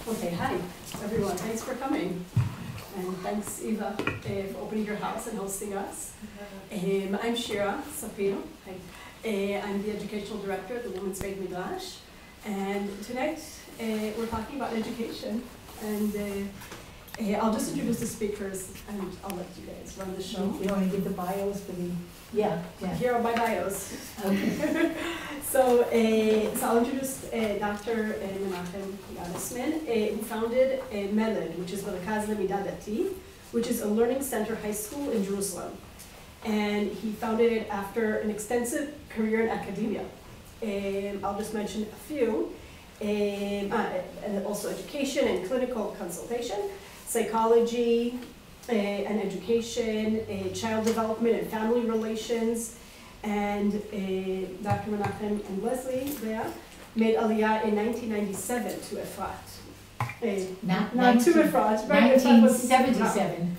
Okay, hi everyone. Thanks for coming. And thanks, Eva, for opening your house and hosting us. I'm Shira Sapiro. Hi. I'm the Educational Director at the Women's Beit Midrash. And tonight we're talking about education. And I'll just introduce the speakers and I'll let you guys run the show. You want to give the bios for the... Yeah. Here are my bios. Okay. So I'll introduce Dr. Menachem Gottesman, who founded Meled, which is Merakaz Lemidah Dati, which is a learning center high school in Jerusalem. And he founded it after an extensive career in academia. I'll just mention a few. And also education and clinical consultation, psychology, and education, child development and family relations, and Dr. Menachem and Leslie there made Aliyah in 1997 to Efrat. Not to Efrat, right? 1977.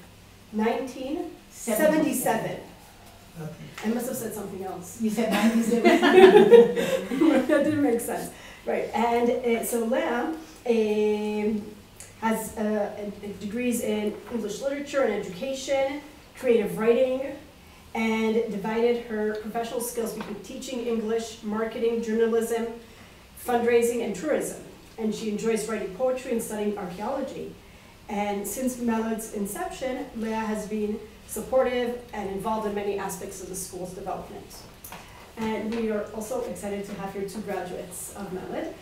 1977. Okay. I must have said something else. You said 97. That didn't make sense. Right, and so Leah has degrees in English literature and education, creative writing, and divided her professional skills between teaching English, marketing, journalism, fundraising, and tourism. And she enjoys writing poetry and studying archaeology. And since Meled's inception, Leah has been supportive and involved in many aspects of the school's development. And we are also excited to have here two graduates of Meled.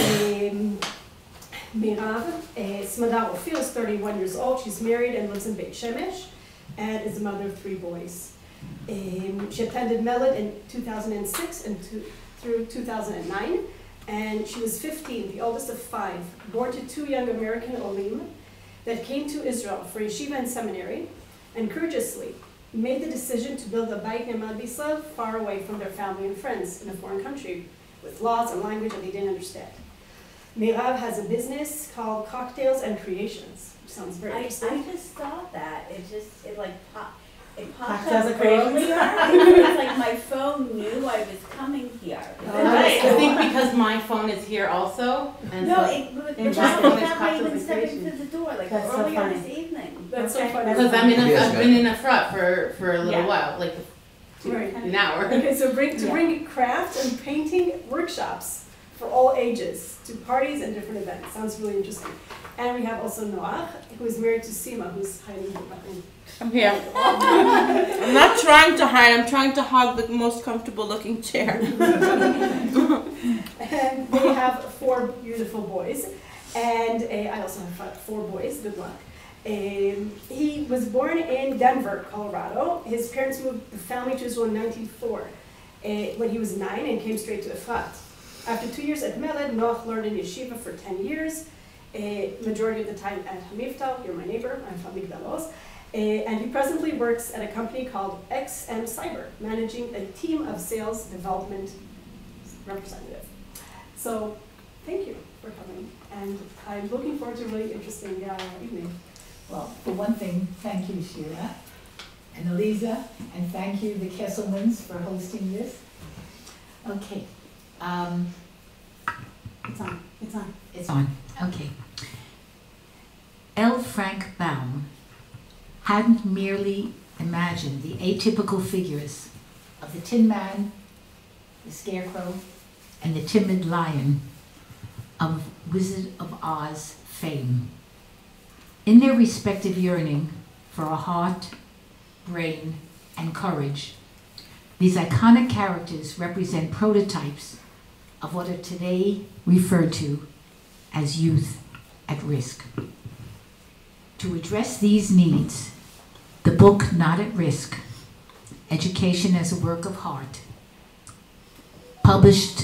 Mirav Smadar Ophir is 31 years old. She's married and lives in Beit Shemesh and is the mother of 3 boys. She attended Meled in 2006 and through 2009. And she was 15, the oldest of 5, born to 2 young American Olim that came to Israel for yeshiva and seminary, and courageously made the decision to build a Beit Nemad B'Yisrael far away from their family and friends in a foreign country with laws and language that they didn't understand. Mirav has a business called Cocktails and Creations, which sounds very interesting. I just thought that. It popped Cocktails up and Creations? earlier. It's like my phone knew I was coming here. Right, I think because my phone is here also. And No, so but interesting. without me even stepping to the door, like That's so earlier funny. this evening. That's so funny. Because I've been in a front for a little Yeah. while, like Right. an hour. Okay, so bring craft and painting workshops for all ages to parties and different events. Sounds really interesting. And we have also Noach, who is married to Sima, who's hiding behind. I'm here. I'm not trying to hide, I'm trying to hog the most comfortable looking chair. And they have 4 beautiful boys. And I also have 4 boys. Good luck. He was born in Denver, Colorado. His parents moved the family to Israel in 1904 when he was 9 and came straight to Efrat. After 2 years at Meled, Noach learned in yeshiva for 10 years, majority of the time at Hamivtal. You're my neighbor, I'm from Migdalos. And he presently works at a company called XM Cyber, managing a team of sales development representative. So, thank you for coming, and I'm looking forward to a really interesting evening. Well, for one thing, thank you, Shira and Eliza, and thank you, the Kesselmans, for hosting this. Okay. It's on. It's on. It's on. Okay. L. Frank Baum hadn't merely imagined the atypical figures of the Tin Man, the Scarecrow, and the Timid Lion of Wizard of Oz fame. In their respective yearning for a heart, brain, and courage, these iconic characters represent prototypes of what are today referred to as youth at risk. To address these needs, the book Not at Risk, Education as a Work of Heart, published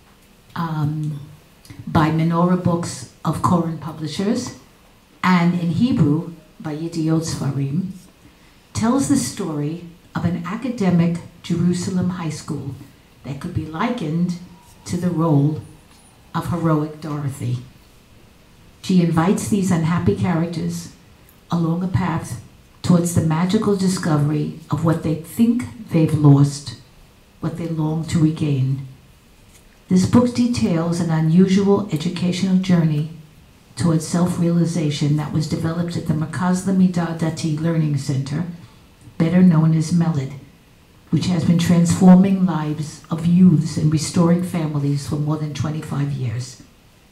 by Menorah Books of Koren Publishers, and in Hebrew by Yediot Sfarim, tells the story of an academic Jerusalem high school that could be likened to the role of heroic Dorothy. She invites these unhappy characters along a path towards the magical discovery of what they think they've lost, what they long to regain. This book details an unusual educational journey towards self-realization that was developed at the Merkaz Lemidah Dati Learning Center, better known as MELED, which has been transforming lives of youths and restoring families for more than 25 years.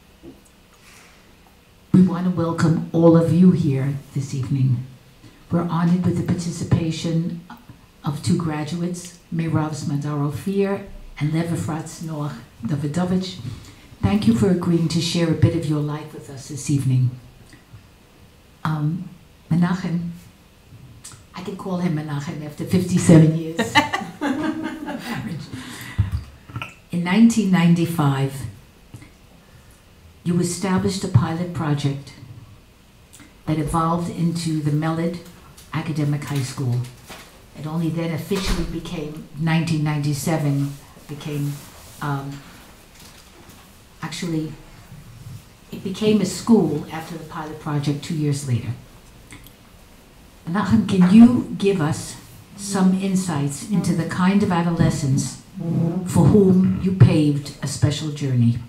We want to welcome all of you here this evening. We're honored with the participation of two graduates, Meirav Smadar-Ophir and Lev Efratz Noach Davidovich. Thank you for agreeing to share a bit of your life with us this evening. Menachem, I can call him Menachem after 57 years. In 1995, you established a pilot project that evolved into the MELED Academic High School. It only then officially became, 1997, became, actually, it became a school after the pilot project 2 years later. Menachem, can you give us some insights into the kind of adolescents for whom you paved a special journey?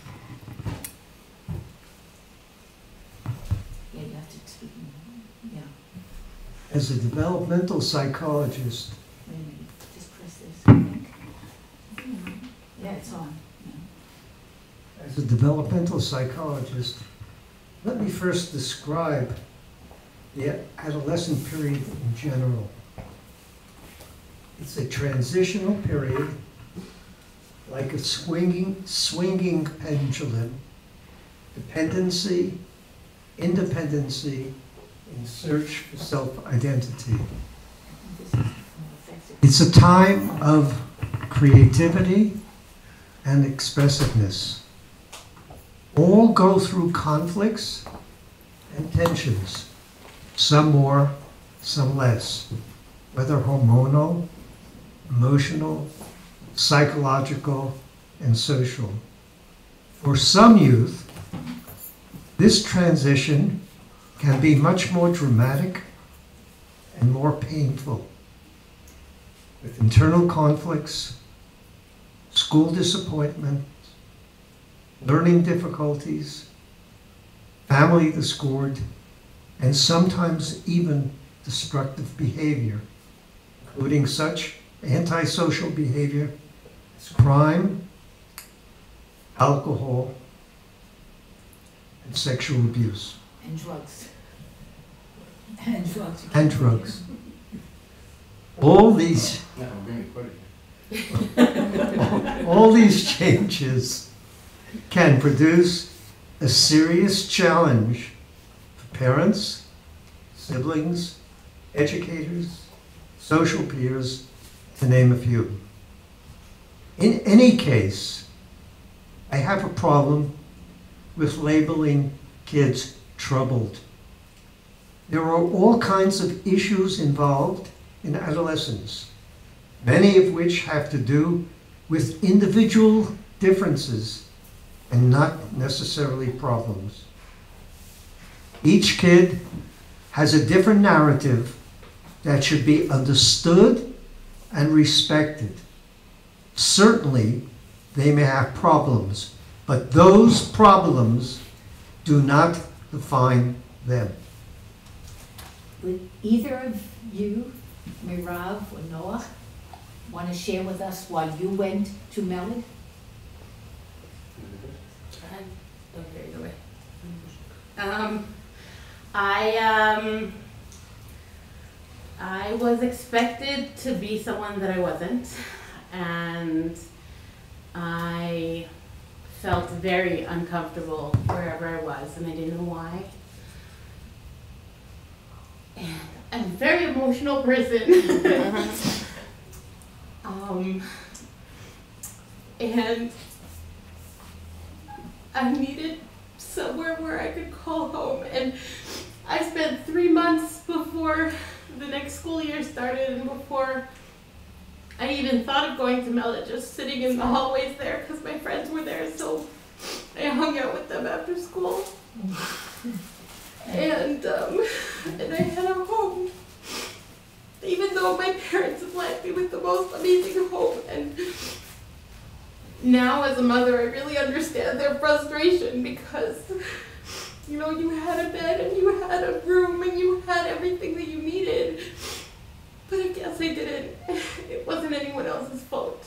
As a developmental psychologist, Wait a minute, just press this. Yeah, it's on. as a developmental psychologist, let me first describe the adolescent period in general. It's a transitional period, like a swinging pendulum, dependency, independency, in search for self-identity. It's a time of creativity and expressiveness. All go through conflicts and tensions, some more, some less, whether hormonal, emotional, psychological, and social. For some youth, this transition can be much more dramatic and more painful, with internal conflicts, school disappointment, learning difficulties, family discord, and sometimes even destructive behavior, including such antisocial behavior as crime, alcohol, and sexual abuse. And drugs. And drugs. And drugs. All these all these changes can produce a serious challenge for parents, siblings, educators, social peers, to name a few. In any case, I have a problem with labeling kids troubled. There are all kinds of issues involved in adolescence, many of which have to do with individual differences and not necessarily problems. Each kid has a different narrative that should be understood and respected. Certainly, they may have problems, but those problems do not define them. Would either of you, Meirav or Noach, want to share with us why you went to MELED? Okay, either way. I was expected to be someone that I wasn't, and I felt very uncomfortable wherever I was, and I didn't know why. And I'm a very emotional person. And I needed somewhere where I could call home, and I spent 3 months before the next school year started and before I even thought of going to MELED, just sitting in the hallways there because my friends were there, so I hung out with them after school. And I had a home, even though my parents have left me with the most amazing home. And now as a mother, I really understand their frustration because You know, you had a bed and you had a room and you had everything that you needed. But I guess I didn't. It wasn't anyone else's fault.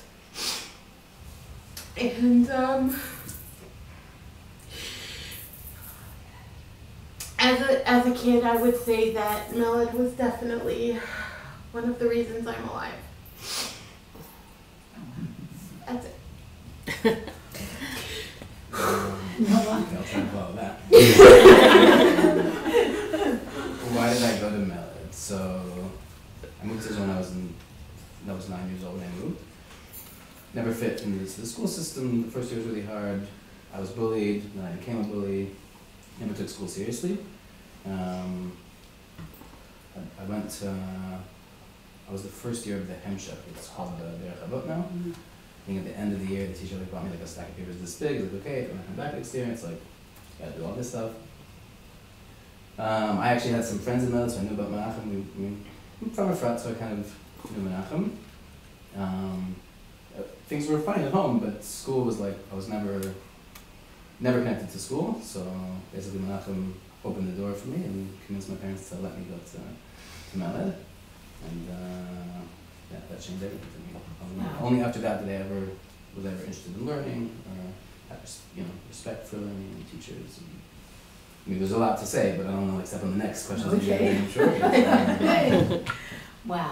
And as a kid, I would say that Melod was definitely one of the reasons I'm alive. That's it. I'll try to follow that. Why did I go to Melod? So I moved to when I was 9 years old when I moved. Never fit into the school system. The first year was really hard. I was bullied, then I became a bully. Never took school seriously. I was the first year of the Hemshech. It's called the Derech Avot now. I think at the end of the year, the teacher brought me like a stack of papers this big. He's like, okay, if you want to come back next year, it's like, you gotta do all this stuff. I actually had some friends in Melod, so I knew about Menachem. I'm from Efrat, so I kind of knew Menachem. Things were fine at home, but school was like, I was never connected to school, so basically Menachem opened the door for me and convinced my parents to let me go to Melod. And yeah, that changed everything for me. Only after that did I was ever interested in learning, or had respect for learning and teachers. And, I mean, there's a lot to say, but I don't know, except on the next question. Okay. I'm sure. Wow.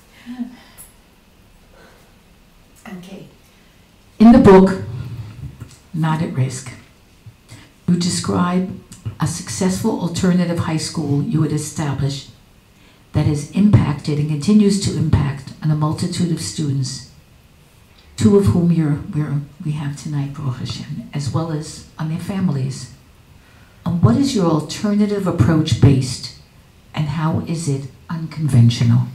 Okay. In the book, Not at Risk, you describe a successful alternative high school you had established that has impacted and continues to impact on a multitude of students, two of whom we have tonight, Baruch Hashem, as well as on their families. On what is your alternative approach based, and how is it unconventional?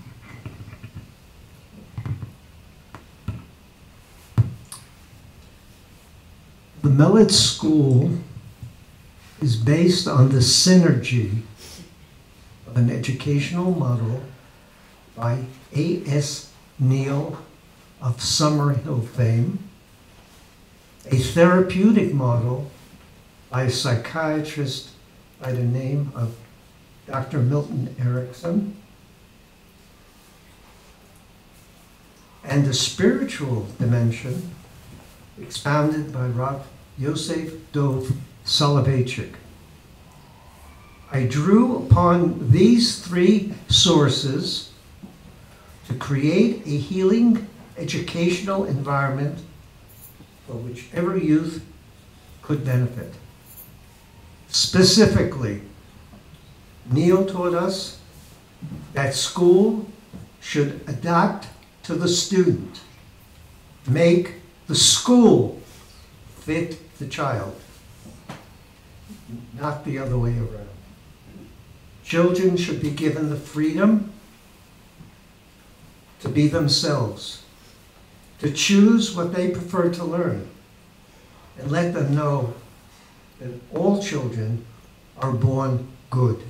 The Melod School is based on the synergy of an educational model by A.S. Neal of Summerhill fame, a therapeutic model by a psychiatrist by the name of Dr. Milton Erickson, and a spiritual dimension expounded by Rav Yosef Dov Soloveitchik. I drew upon these three sources to create a healing educational environment for whichever youth could benefit. Specifically, Neal taught us that school should adapt to the student, make the school fit the child, not the other way around. Children should be given the freedom to be themselves, to choose what they prefer to learn, and let them know that all children are born good.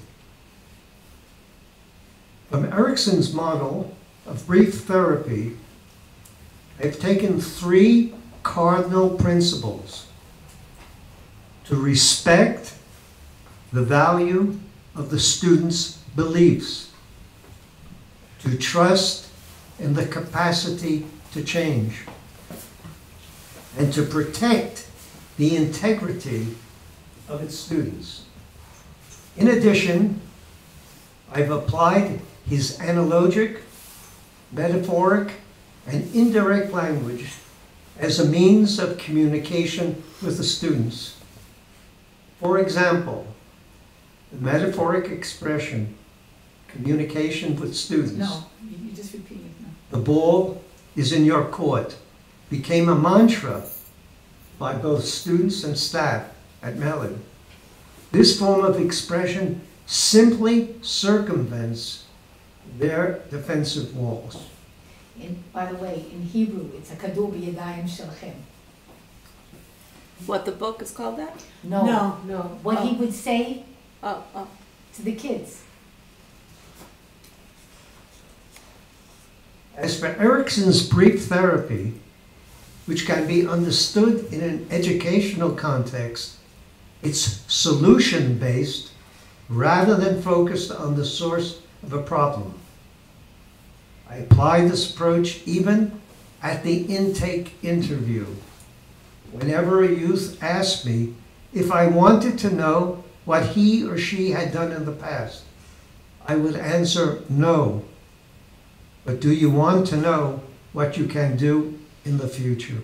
From Erickson's model of brief therapy, I've taken three cardinal principles: to respect the value of the student's beliefs, to trust in the capacity to change, and to protect the integrity of its students. In addition, I've applied his analogic, metaphoric, and indirect language as a means of communication with the students. For example, the metaphoric expression, communication with students. No, you just repeat it now. The ball is in your court became a mantra by both students and staff at Melod. This form of expression simply circumvents their defensive walls. By the way, in Hebrew, it's a kadur b'yadayim shelchem. What the book is called that? No. No. What he would say Oh. to the kids. As for Erickson's brief therapy, which can be understood in an educational context, It's solution-based rather than focused on the source of a problem. I apply this approach even at the intake interview. Whenever a youth asked me if I wanted to know what he or she had done in the past, I would answer no. But do you want to know what you can do in the future?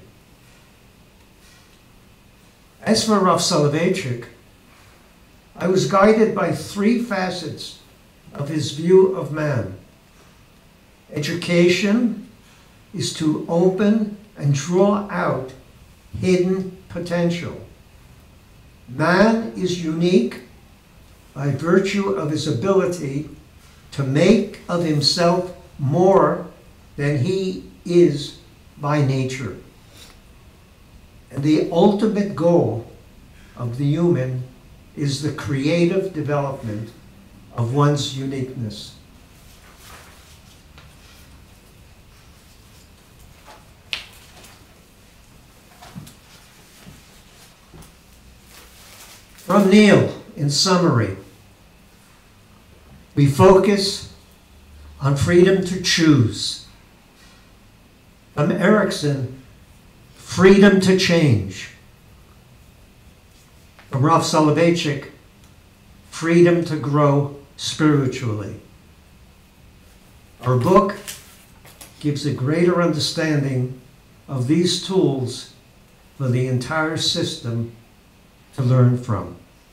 As for Rav Soloveitchik, I was guided by three facets of his view of man. Education is to open and draw out hidden potential. Man is unique by virtue of his ability to make of himself more than he is by nature. And the ultimate goal of the human is the creative development of one's uniqueness. From Neil, in summary, we focus on freedom to choose. From Erickson, freedom to change. From Rav Soloveitchik, freedom to grow spiritually. Our book gives a greater understanding of these tools for the entire system to learn from.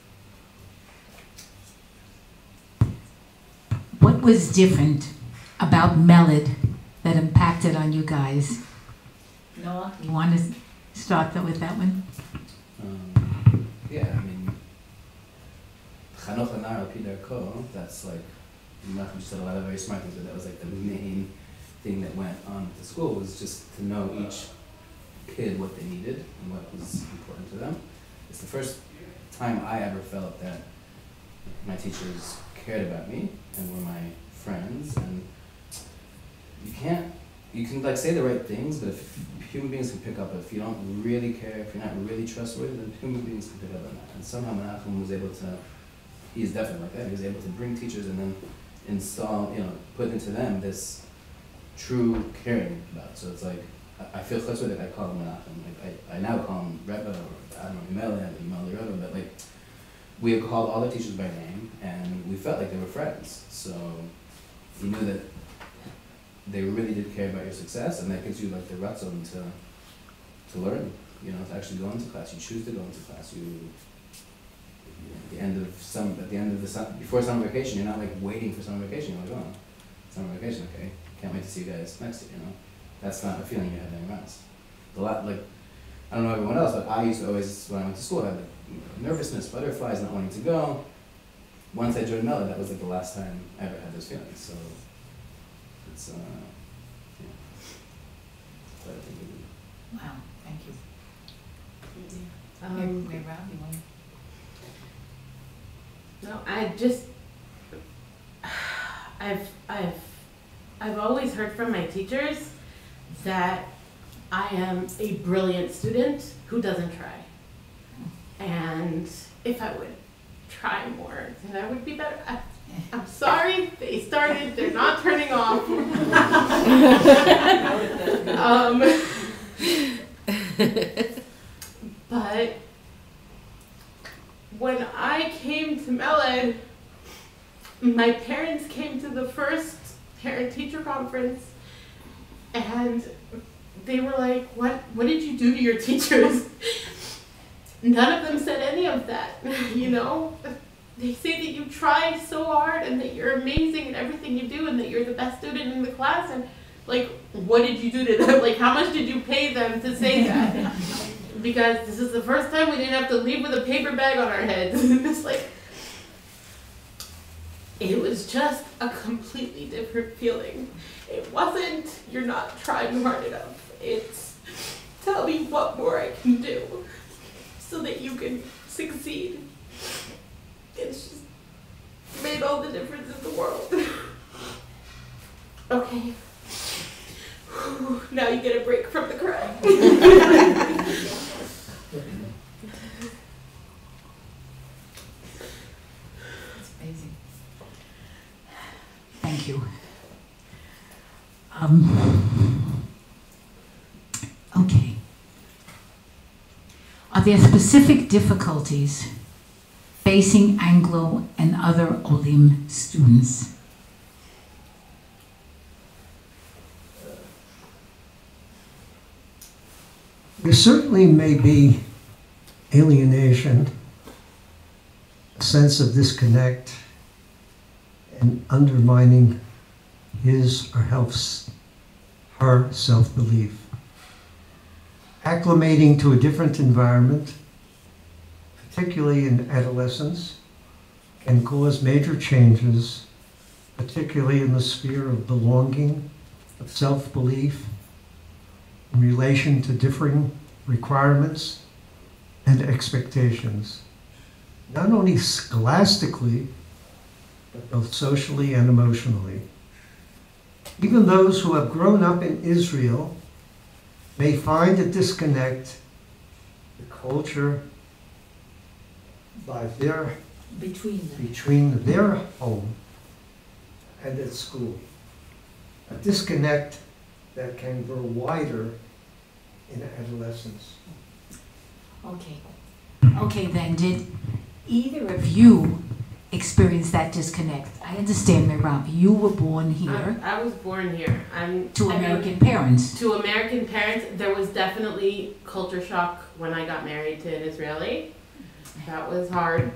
What was different about Melod that impacted on you guys? Noah, you want to start with that one? Yeah, I mean, Chanoch Anar Al Pi Darko, that's like, Menachem said a lot of very smart things, but that was like the main thing that went on at the school, was just to know each kid what they needed and what was important to them. It's the first time I ever felt that my teachers cared about me and were my friends, and you can like say the right things, but if human beings can pick up, if you don't really care, if you're not really trustworthy, then human beings can pick up on that. And somehow Menachem was able to, he's definitely like that, he was able to bring teachers and then install, put into them this true caring about it. So it's like, I feel chutzpah that I call him Menachem. Like I now call him Rebbe, or I don't know, Imel Rebbe, but like, we had called all the teachers by name, and we felt like they were friends. So you knew that they really did care about your success, and that gives you like the ratzon to learn, to actually go into class. You choose to go into class. At the end of the before summer vacation, you're not like waiting for summer vacation. You're like, oh, summer vacation, okay. Can't wait to see you guys next year. That's not a feeling you have anywhere else. I don't know everyone else, but I used to always, when I went to school, I had like nervousness, butterflies, not wanting to go. Once I joined Melod, that was like the last time I ever had those feelings. So it's quite a thing to do. Wow, thank you. Rob, you want? No, I've always heard from my teachers that I am a brilliant student who doesn't try. And if I would try more, then I would be better. I'm sorry, they started, they're not turning off. But when I came to Melod, my parents came to the first parent-teacher conference, and they were like, what did you do to your teachers? None of them said any of that, They say that you try so hard and that you're amazing in everything you do and that you're the best student in the class, and like, what did you do to them? Like, how much did you pay them to say that? Because this is the first time we didn't have to leave with a paper bag on our heads. It's like, it was just a completely different feeling. It wasn't, you're not trying hard enough. It's, tell me what more I can do so that you can succeed. It's just made all the difference in the world. Okay. Now you get a break from the crying. Thank you. Okay. Are there specific difficulties facing Anglo and other Olim students? There certainly may be alienation, a sense of disconnect, and undermining his or her self-belief. Acclimating to a different environment, particularly in adolescence, can cause major changes, particularly in the sphere of belonging, of self-belief, in relation to differing requirements and expectations, not only scholastically, but both socially and emotionally. Even those who have grown up in Israel may find a disconnect, the culture between their home and its school. A disconnect that can grow wider in adolescence. Okay. Okay, then, did either of you experience that disconnect? I understand, Mirav, you were born here I was born here. to American parents. To American parents, there was definitely culture shock when I got married to an Israeli. That was hard.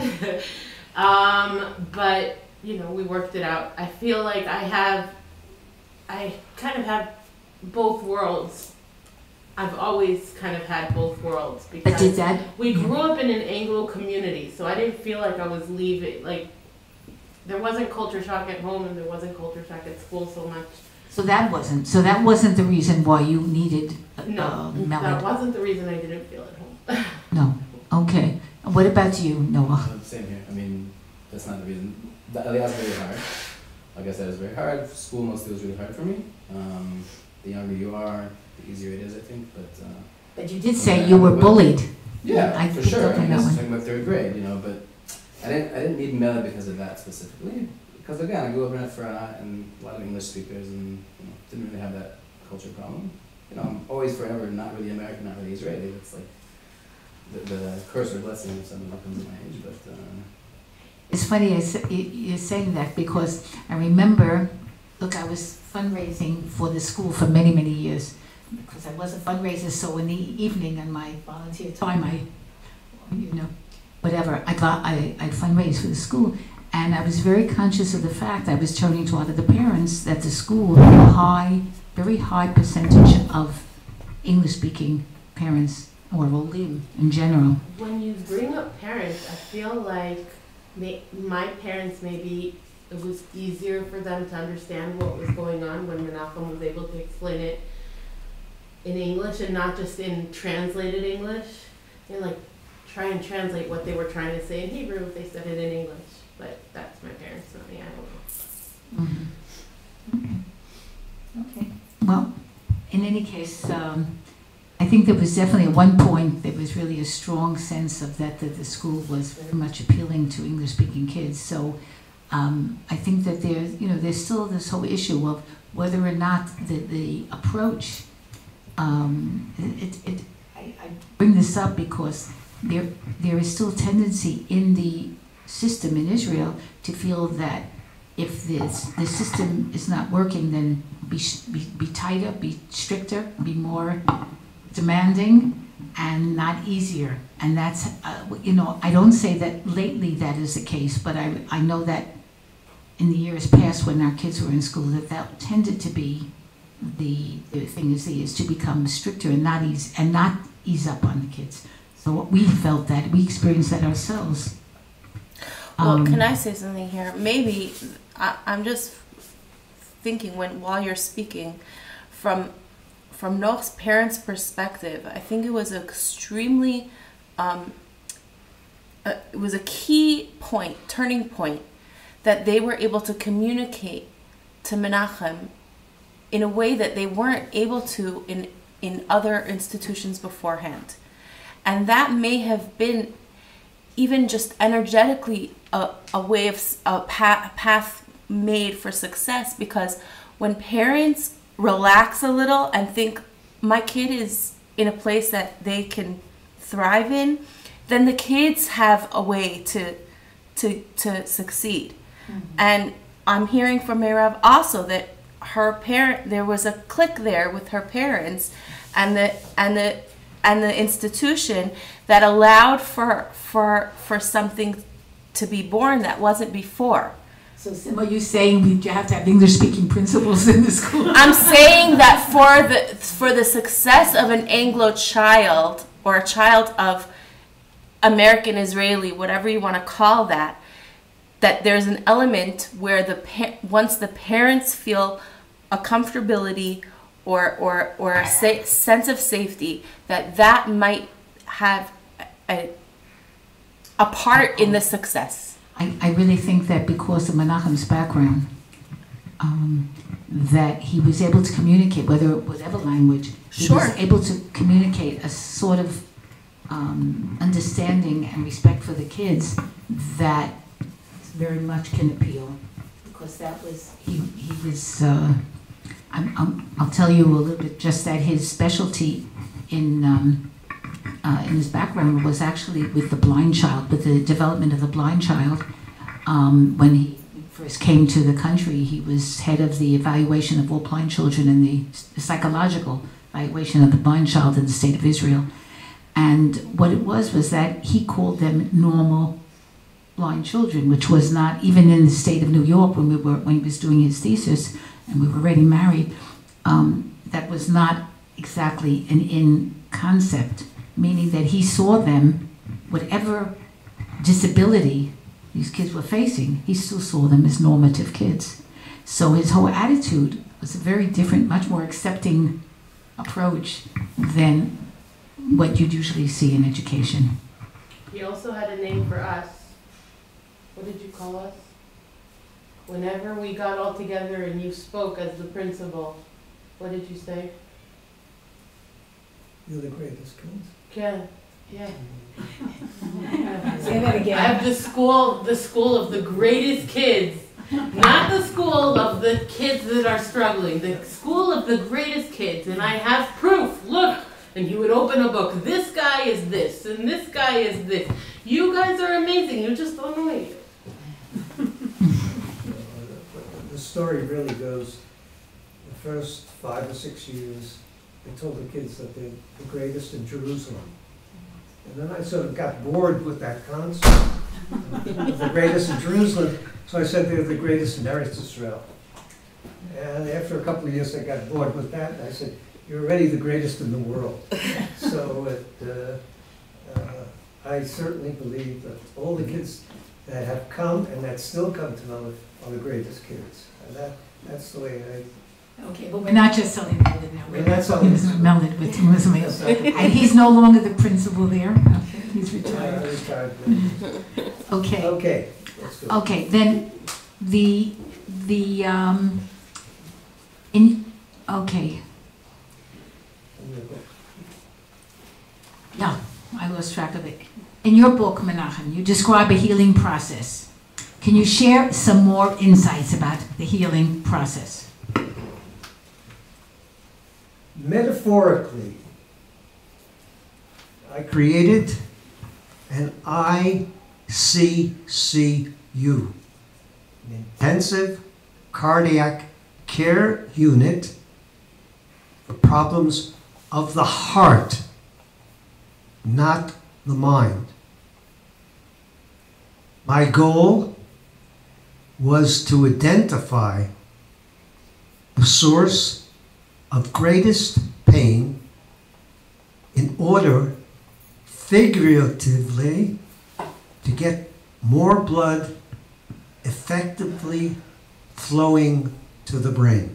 But, you know, we worked it out. I feel like I kind of have both worlds. I've always kind of had both worlds But did because that, we grew up in an Anglo community, so I didn't feel like I was leaving, like, there wasn't culture shock at home and there wasn't culture shock at school so much. so that wasn't the reason why you needed No, that Melody? wasn't the reason I didn't feel at home. No. Okay. What about you, Noah? Same here. I mean, that's not the reason. The Aliyah is very hard. Like I said, it was very hard. School mostly was really hard for me. The younger you are, the easier it is, I think. But you did say you were bullied. Yeah, I for picked sure. up I on mean, that this is one. talking about third grade, you know. But I didn't need Mela because of that specifically. Because again, I grew up in Efrat and a lot of English speakers, and you know, didn't really have that culture problem. You know, I'm always forever not really American, not really Israeli. It's like the curse or blessing if someone comes at my age. But It's funny you're saying that because I remember, look, I was fundraising for the school for many, many years because I was a fundraiser. So in the evening on my volunteer time, I'd fundraise for the school. And I was very conscious of the fact I was turning to a lot of the parents that the school had a very high percentage of English-speaking parents or Olim in general. When you bring up parents, I feel like my parents, maybe it was easier for them to understand what was going on when Menachem was able to explain it in English and not just in translated English. And like try and translate what they were trying to say in Hebrew if they said it in English. But that's my parents, not me, I don't know. Mm-hmm. Okay. Well, in any case, I think there was definitely at one point there was really a strong sense of that the school was very much appealing to English-speaking kids. So I think that there's still this whole issue of whether or not the approach. I bring this up because there is still a tendency in the system in Israel to feel that if the system is not working, then be tighter, be stricter, be more demanding, and not easier. And that's, I don't say that lately that is the case, but I know that in the years past when our kids were in school, that tended to be the thing is to become stricter and not ease up on the kids. So we felt that, we experienced that ourselves. Well, can I say something here? Maybe I'm just thinking while you're speaking, from Noach's parents' perspective, I think it was extremely, it was a key point, turning point, that they were able to communicate to Menachem in a way that they weren't able to in other institutions beforehand, and that may have been even just energetically a way of a path made for success, because when parents relax a little and think my kid is in a place that they can thrive in, then the kids have a way to succeed. And I'm hearing from Merav also that there was a click there with her parents and the institution that allowed for something to be born that wasn't before. So, Sima, you saying we have to have English-speaking principals in the school? I'm saying that for the success of an Anglo child, or a child of American Israeli, whatever you want to call that there's an element where once the parents feel a comfortability or a sense of safety, that might have a part in the success. I really think that because of Menachem's background, that he was able to communicate, whatever language, he was able to communicate a sort of understanding and respect for the kids that very much can appeal. Because that was, he was, I'll tell you a little bit, just that his specialty in his background was actually with the blind child, with the development of the blind child. When he first came to the country, he was head of the evaluation of all blind children and the psychological evaluation of the blind child in the state of Israel. And what it was that he called them normal blind children, which was not, even in the state of New York when he was doing his thesis and we were already married, that was not exactly an in concept, meaning that he saw them, whatever disability these kids were facing, he still saw them as normative kids. So his whole attitude was a very different, much more accepting approach than what you'd usually see in education. He also had a name for us. What did you call us? Whenever we got all together and you spoke as the principal, what did you say? You're the greatest kids. Ken. Yeah. Say that again. I have the school of the greatest kids. Not the school of the kids that are struggling. The school of the greatest kids. And I have proof. Look. And he would open a book. This guy is this, and this guy is this. You guys are amazing. You just don't know it. The story really goes, the first 5 or 6 years, they told the kids that they're the greatest in Jerusalem. And then I sort of got bored with that concept, the greatest in Jerusalem, so I said they're the greatest in Eretz Israel. And after a couple of years, I got bored with that, and I said, you're already the greatest in the world. So I certainly believe that all the kids that have come and that still come to Meled are the greatest kids. And that's the way I... Okay, but we're not just selling Meled now. We're not selling Meled with and he's no longer the principal there. Okay, he's retired. Retired. Okay. Okay, let's go. Okay, then okay. Yeah, I lost track of it. In your book, Menachem, you describe a healing process. Can you share some more insights about the healing process? Metaphorically, I created an ICCU, an intensive cardiac care unit for problems of the heart, not the mind. My goal was to identify the source of greatest pain in order, figuratively, to get more blood effectively flowing to the brain.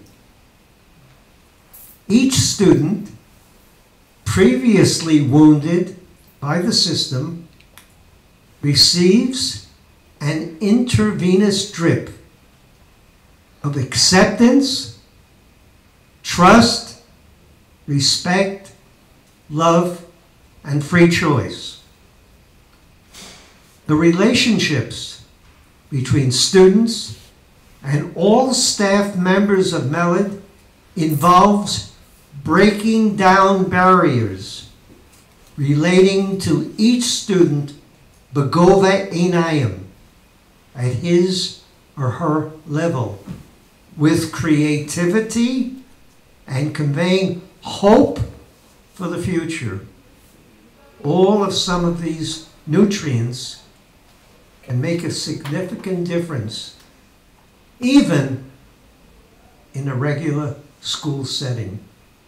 Each student previously wounded by the system receives an intravenous drip of acceptance, trust, respect, love, and free choice. The relationships between students and all staff members of Melod involves breaking down barriers relating to each student begova einayim at his or her level, with creativity and conveying hope for the future. All of some of these nutrients can make a significant difference, even in a regular school setting.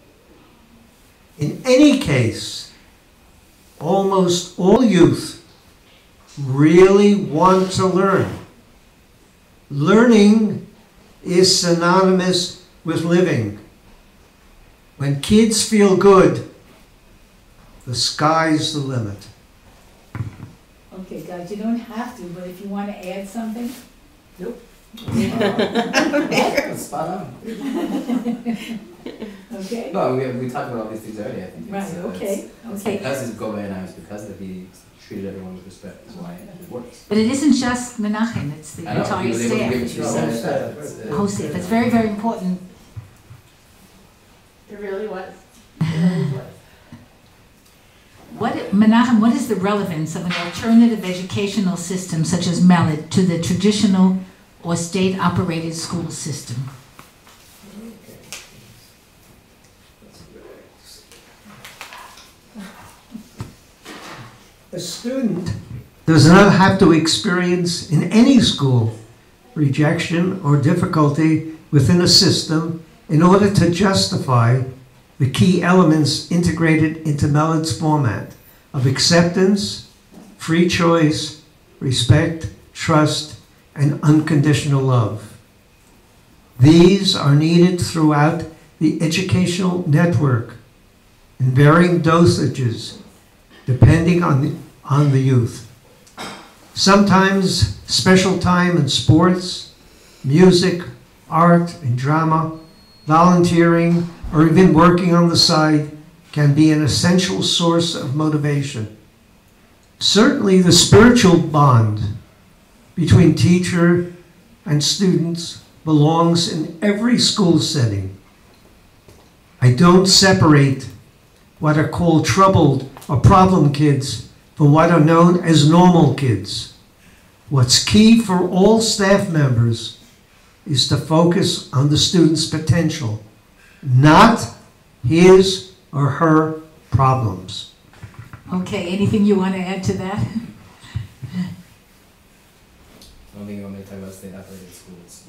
In any case, almost all youth really want to learn. Learning is synonymous with living. When kids feel good, the sky's the limit. Okay, guys, you don't have to, but if you want to add something? Nope. Okay. Spot on. Okay. No, we talked about all these things already. I think. Right, okay, It's okay. because he's Gova and I was because that he treated everyone with respect is why it works. But it isn't just Menachem, it's the I know, entire he was able to give it staff. to Whole you. staff. The whole staff. It's very, very important. It really was. It really was. Menachem, what is the relevance of an alternative educational system such as Melod to the traditional or state-operated school system? A student does not have to experience in any school rejection or difficulty within a system in order to justify the key elements integrated into Melod's format of acceptance, free choice, respect, trust, and unconditional love. These are needed throughout the educational network in varying dosages depending on the youth. Sometimes special time in sports, music, art, and drama, volunteering, or even working on the side can be an essential source of motivation. Certainly the spiritual bond between teacher and students belongs in every school setting. I don't separate what are called troubled or problem kids from what are known as normal kids. What's key for all staff members is to focus on the student's potential, not his or her problems. Okay, anything you want to add to that? I don't think you want me to talk about state-operated schools.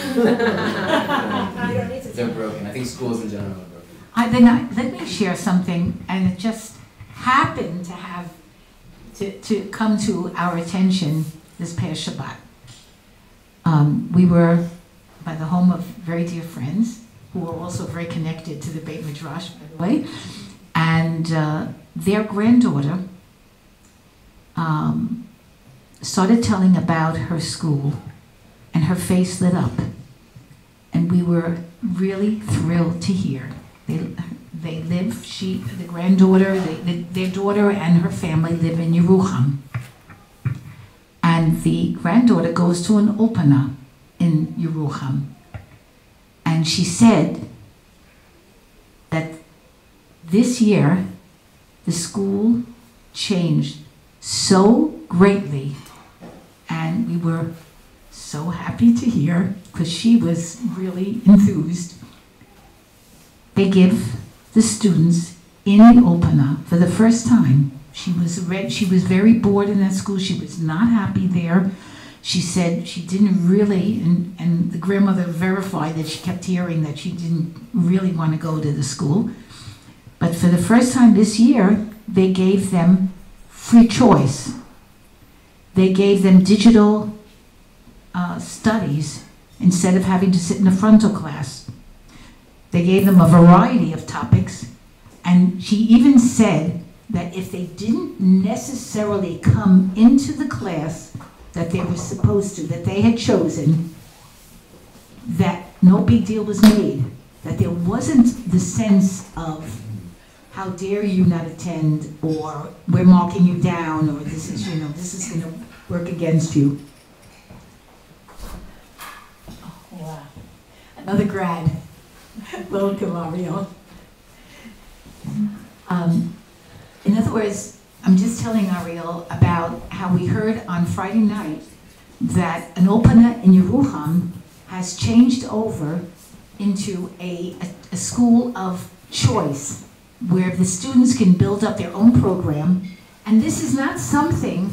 They're broken. I think schools in general are broken. Let me share something, and it just happened to have to come to our attention this past Shabbat. We were by the home of very dear friends who are also very connected to the Beit Midrash, by the way, and their granddaughter started telling about her school, and her face lit up, and we were really thrilled to hear. They live, the granddaughter, their daughter and her family live in Yerucham. And the granddaughter goes to an Ulpana in Yerucham. And she said that this year, the school changed so greatly. And we were so happy to hear, because she was really enthused. They give the students in the Ulpana for the first time. She was very bored in that school. She was not happy there. She said she didn't really, and the grandmother verified that she kept hearing that she didn't really want to go to the school. But for the first time this year, they gave them free choice. They gave them digital studies instead of having to sit in the frontal class. They gave them a variety of topics, and she even said that if they didn't necessarily come into the class that they were supposed to, that they had chosen, that no big deal was made, that there wasn't the sense of how dare you not attend, or we're marking you down, or this is going to work against you. Another grad. Welcome, Ariel. In other words, I'm just telling Ariel about how we heard on Friday night that an Opana in Yerucham has changed over into a school of choice where the students can build up their own program. And this is not something,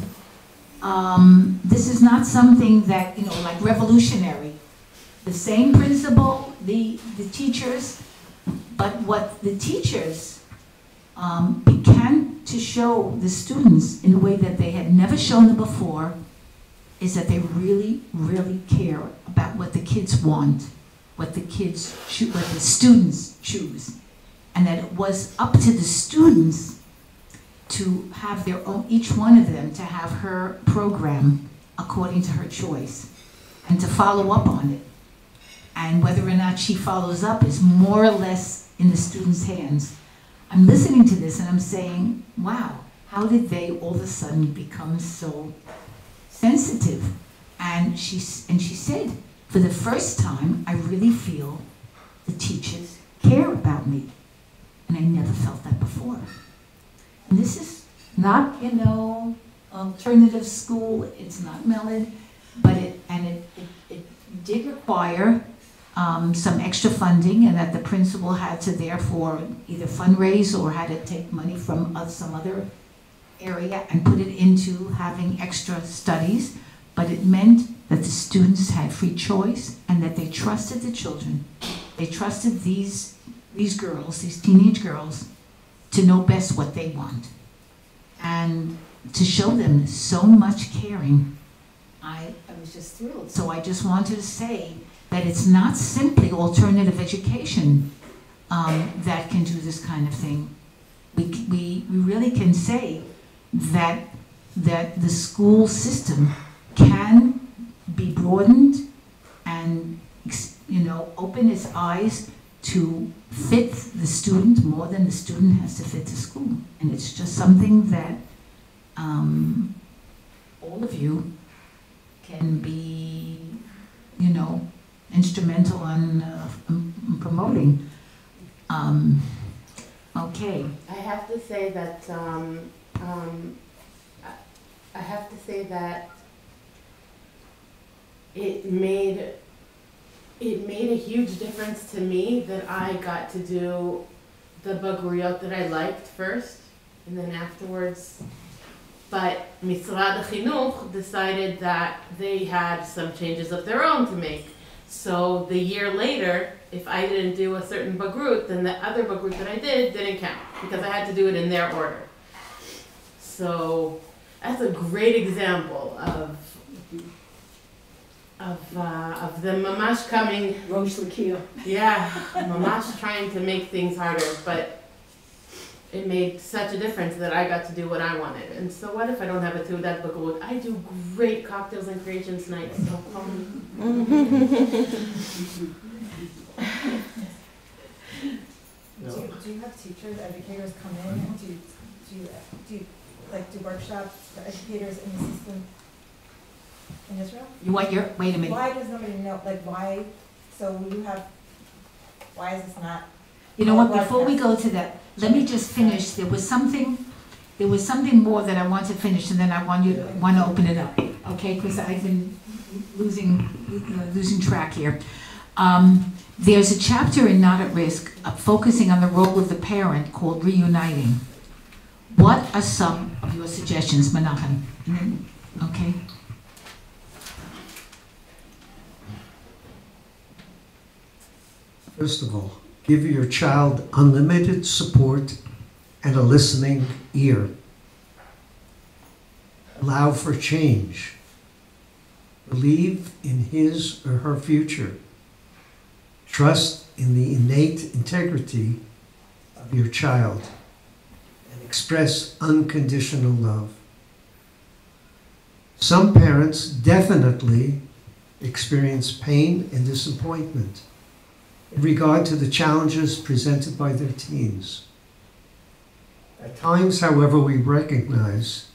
that, you know, like revolutionary. The same principal, the teachers, but what the teachers began to show the students in a way that they had never shown them before is that they really, really care about what the kids want, what the students choose, and that it was up to the students to have their own, each one of them to have her program according to her choice and to follow up on it. And whether or not she follows up is more or less in the students' hands. I'm listening to this and I'm saying, wow, how did they all of a sudden become so sensitive? And she said, for the first time, I really feel the teachers care about me. And I never felt that before. And this is not, you know, alternative school, it's not Mellon, but it did require some extra funding, and that the principal had to therefore either fundraise or had to take money from some other area and put it into having extra studies. But it meant that the students had free choice and that they trusted the children. They trusted these girls, these teenage girls, to know best what they want. And to show them so much caring, I was just thrilled. So I just wanted to say that it's not simply alternative education that can do this kind of thing. We really can say that the school system can be broadened and, you know, open its eyes to fit the student more than the student has to fit the school. And it's just something that all of you can be, you know, instrumental in promoting. Okay. I have to say that it made a huge difference to me that I got to do the bagriyot that I liked first, and then afterwards. But Misrad HaChinuch decided that they had some changes of their own to make. So the year later, if I didn't do a certain bagrut, then the other bagrut that I did didn't count, because I had to do it in their order. So that's a great example of the mamash coming. Rosh Lakia. Yeah, mamash trying to make things harder, but it made such a difference that I got to do what I wanted. And so what if I don't have a Teudat Bagrut? I do great cocktails and creations nights, so call me. Do you have teachers, educators come in? Do you like do workshops for educators in the system in Israel? Wait a minute. Why does nobody know? Like why? So you have. Why is this not? You know what? Before we go to that, let me just finish. There was something more that I want to finish, and then I want to open it up, okay? Because I've been losing track here. There's a chapter in Not at Risk focusing on the role of the parent called Reuniting. What are some of your suggestions, Menachem? Okay. First of all, give your child unlimited support and a listening ear. Allow for change. Believe in his or her future. Trust in the innate integrity of your child and express unconditional love. Some parents definitely experience pain and disappointment in regard to the challenges presented by their teens. At times, however, we recognize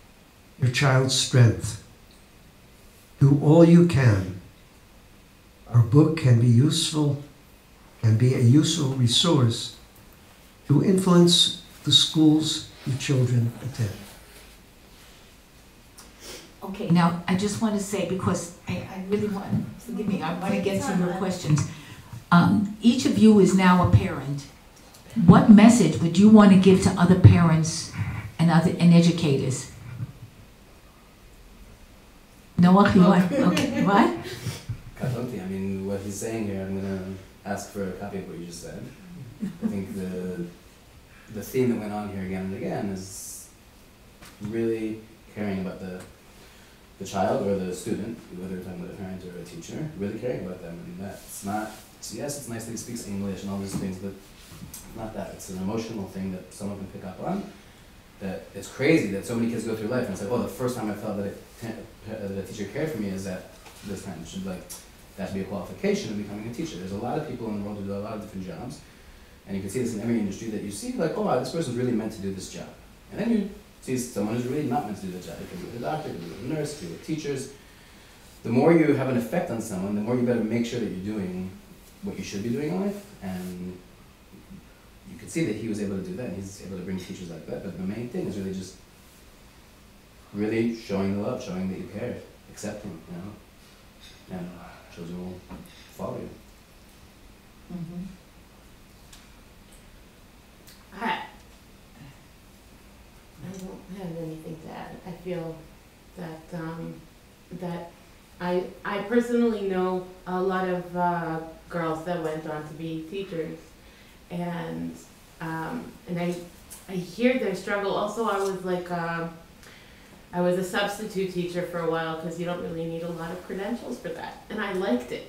your child's strength. Do all you can. Her book can be a useful resource to influence the schools your children attend. Okay, now, I just want to say, because I really want, forgive me, I want to get to your questions. Each of you is now a parent. What message would you want to give to other parents and educators? Noah, you want, okay, what? Katonti, I mean, what he's saying here, I'm going to ask for a copy of what you just said. I think the theme that went on here again and again is really caring about the child or the student, whether you're talking about a parent or a teacher, really caring about them. And that's not, yes, it's nice that he speaks English and all these things, but not that. It's an emotional thing that someone can pick up on. That it's crazy that so many kids go through life and it's like, oh, the first time I felt that a teacher cared for me is at this time. It should that should be a qualification of becoming a teacher. There's a lot of people in the world who do a lot of different jobs, and you can see this in every industry that you see, like, oh, wow, this person's really meant to do this job. And then you see someone who's really not meant to do the job. It can be a doctor, it can be a nurse, it can be with teachers. The more you have an effect on someone, the more you better make sure that you're doing what you should be doing in life. And you can see that he was able to do that, and he's able to bring teachers like that. But the main thing is really just really showing the love, showing that you care, accepting, and children will follow you. Mm-hmm. I don't have anything to add. I feel that that I personally know a lot of girls that went on to be teachers, and I hear their struggle. Also, I was a substitute teacher for a while because you don't really need a lot of credentials for that, and I liked it.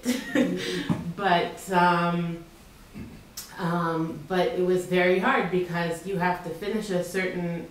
But it was very hard because you have to finish a certain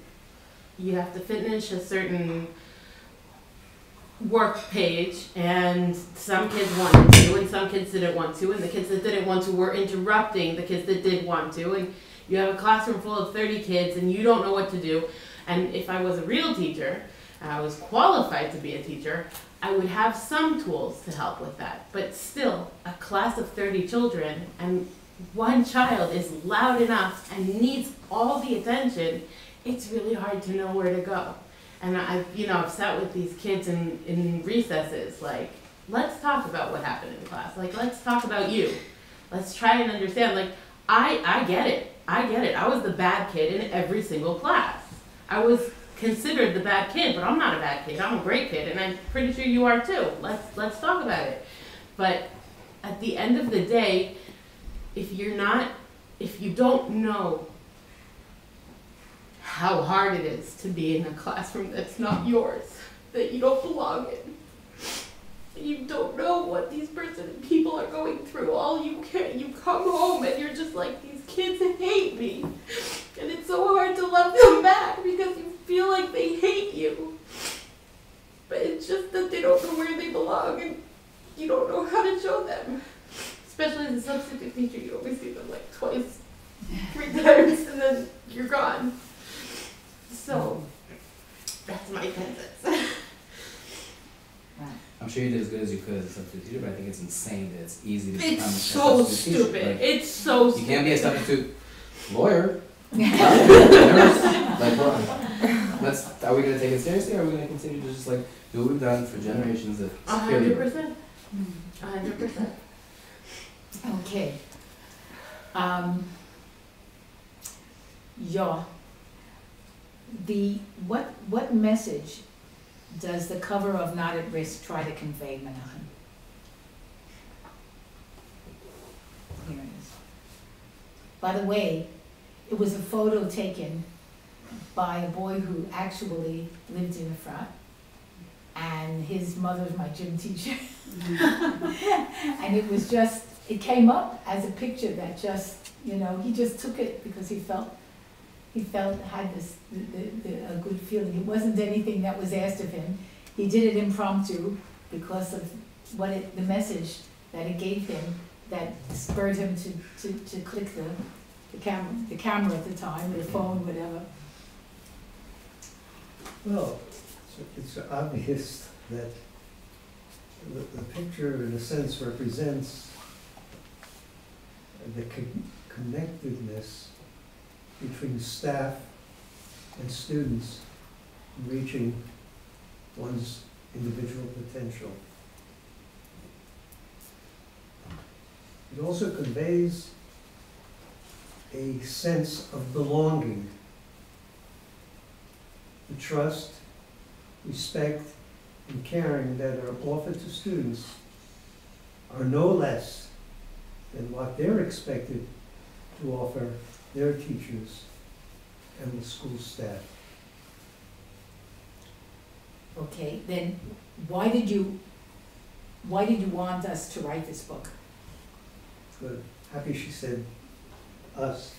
work page, and some kids wanted to and some kids didn't want to, and the kids that didn't want to were interrupting the kids that did want to, and you have a classroom full of 30 kids and you don't know what to do. And if I was a real teacher, and I was qualified to be a teacher, I would have some tools to help with that. But still, a class of 30 children and one child is loud enough and needs all the attention, it's really hard to know where to go. And I've sat with these kids in recesses, like, let's talk about what happened in class. Like, let's talk about you. Let's try and understand. Like, I get it. I was the bad kid in every single class. I was considered the bad kid, but I'm not a bad kid. I'm a great kid, and I'm pretty sure you are too. Let's talk about it. But at the end of the day, if you don't know how hard it is to be in a classroom that's not yours, that you don't belong in, you don't know what these people are going through. You come home and you're just like, these kids hate me. And it's so hard to love them back because you feel like they hate you. But it's just that they don't know where they belong and you don't know how to show them. Especially as a substitute teacher, you always see them like twice, 3 times, and then you're gone. So, that's my 10 cents. I'm sure you did as good as you could as a substitute teacher, but I think it's insane that it's easy to become a It's so substitute teacher. stupid. Like, It's so stupid. you can't be a substitute lawyer. Nurse. Like, well, are we going to take it seriously, or are we going to continue to just like do what we've done for generations of 100%. 100%. Okay. What message does the cover of Not at Risk try to convey, Menachem? Here it is. By the way, it was a photo taken by a boy who actually lived in Efrat, and his mother was my gym teacher. And it came up as a picture that he just took it because he had this a good feeling. It wasn't anything that was asked of him. He did it impromptu because of the message that it gave him that spurred him to click the camera at the time, or the phone, whatever. Well, it's obvious that the picture, in a sense, represents the connectedness between staff and students in reaching one's individual potential. It also conveys a sense of belonging. The trust, respect, and caring that are offered to students are no less than what they're expected to offer their teachers and the school staff. Okay, then why did you want us to write this book? Good. Happy she said us.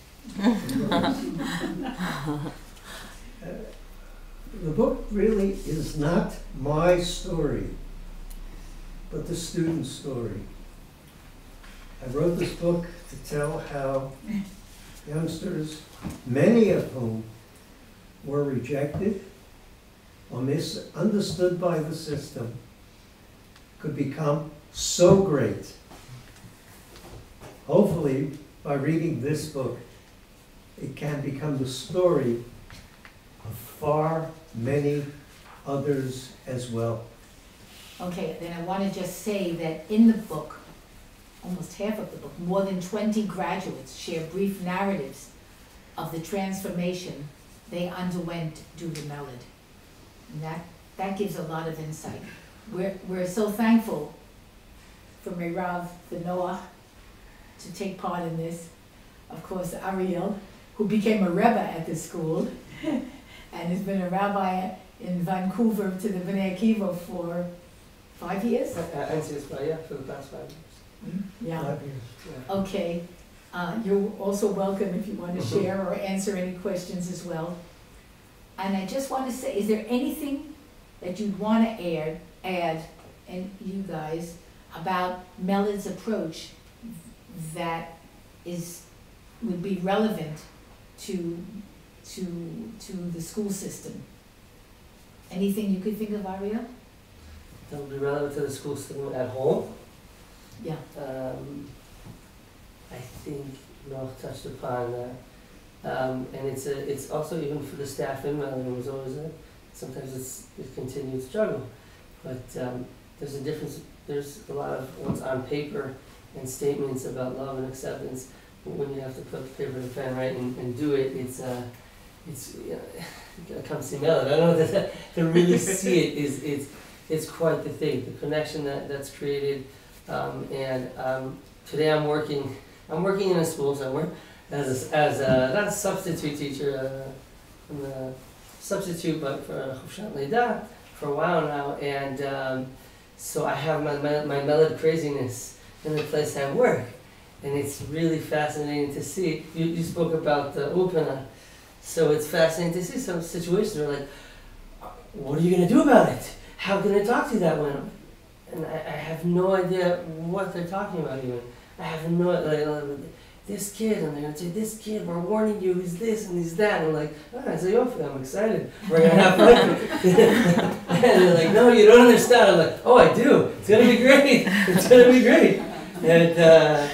The book really is not my story, but the student's story. I wrote this book to tell how youngsters, many of whom were rejected or misunderstood by the system, could become so great. Hopefully, by reading this book, it can become the story of far many others as well. Okay, then I want to just say that in the book, almost half of the book, more than 20 graduates share brief narratives of the transformation they underwent due to Melod. And that gives a lot of insight. We're so thankful for Meirav, for Noah, to take part in this. Of course, Ariel, who became a Rebbe at the school, and has been a rabbi in Vancouver to the Bnei Akiva for 5 years? For the past 5 years. Yeah. 5 years. Yeah. Okay. You're also welcome if you want to share or answer any questions as well. And I just want to say, is there anything that you'd want to add, and you guys, about Melod's approach that would be relevant to the school system? Anything you could think of, Ariel? That will be relevant to the school system at home. Yeah. I think Noah touched upon that. And it's also even for the staff in Melody, it was always sometimes it's a continued struggle. But there's a difference, there's a lot of what's on paper and statements about love and acceptance. When you have to put paper to pen, right, and do it, it's you gotta come see Melody. I don't know to really see it it's quite the thing, the connection that's created. Today I'm working in a school somewhere as not a substitute teacher, I'm a substitute, but for Chofshat Leida for a while now, and so I have my Melod craziness in the place I work, and it's really fascinating to see. You spoke about the Upana, so it's fascinating to see some situations where like, what are you going to do about it? How can I talk to you that way? And I have no idea what they're talking about even. I have no idea. This kid, and they're going to say, this kid, we're warning you, he's this and he's that. And I'm like, I say, I'm excited. We're going to have fun. And they're like, no, you don't understand. I'm like, oh, I do. It's going to be great. It's going to be great. And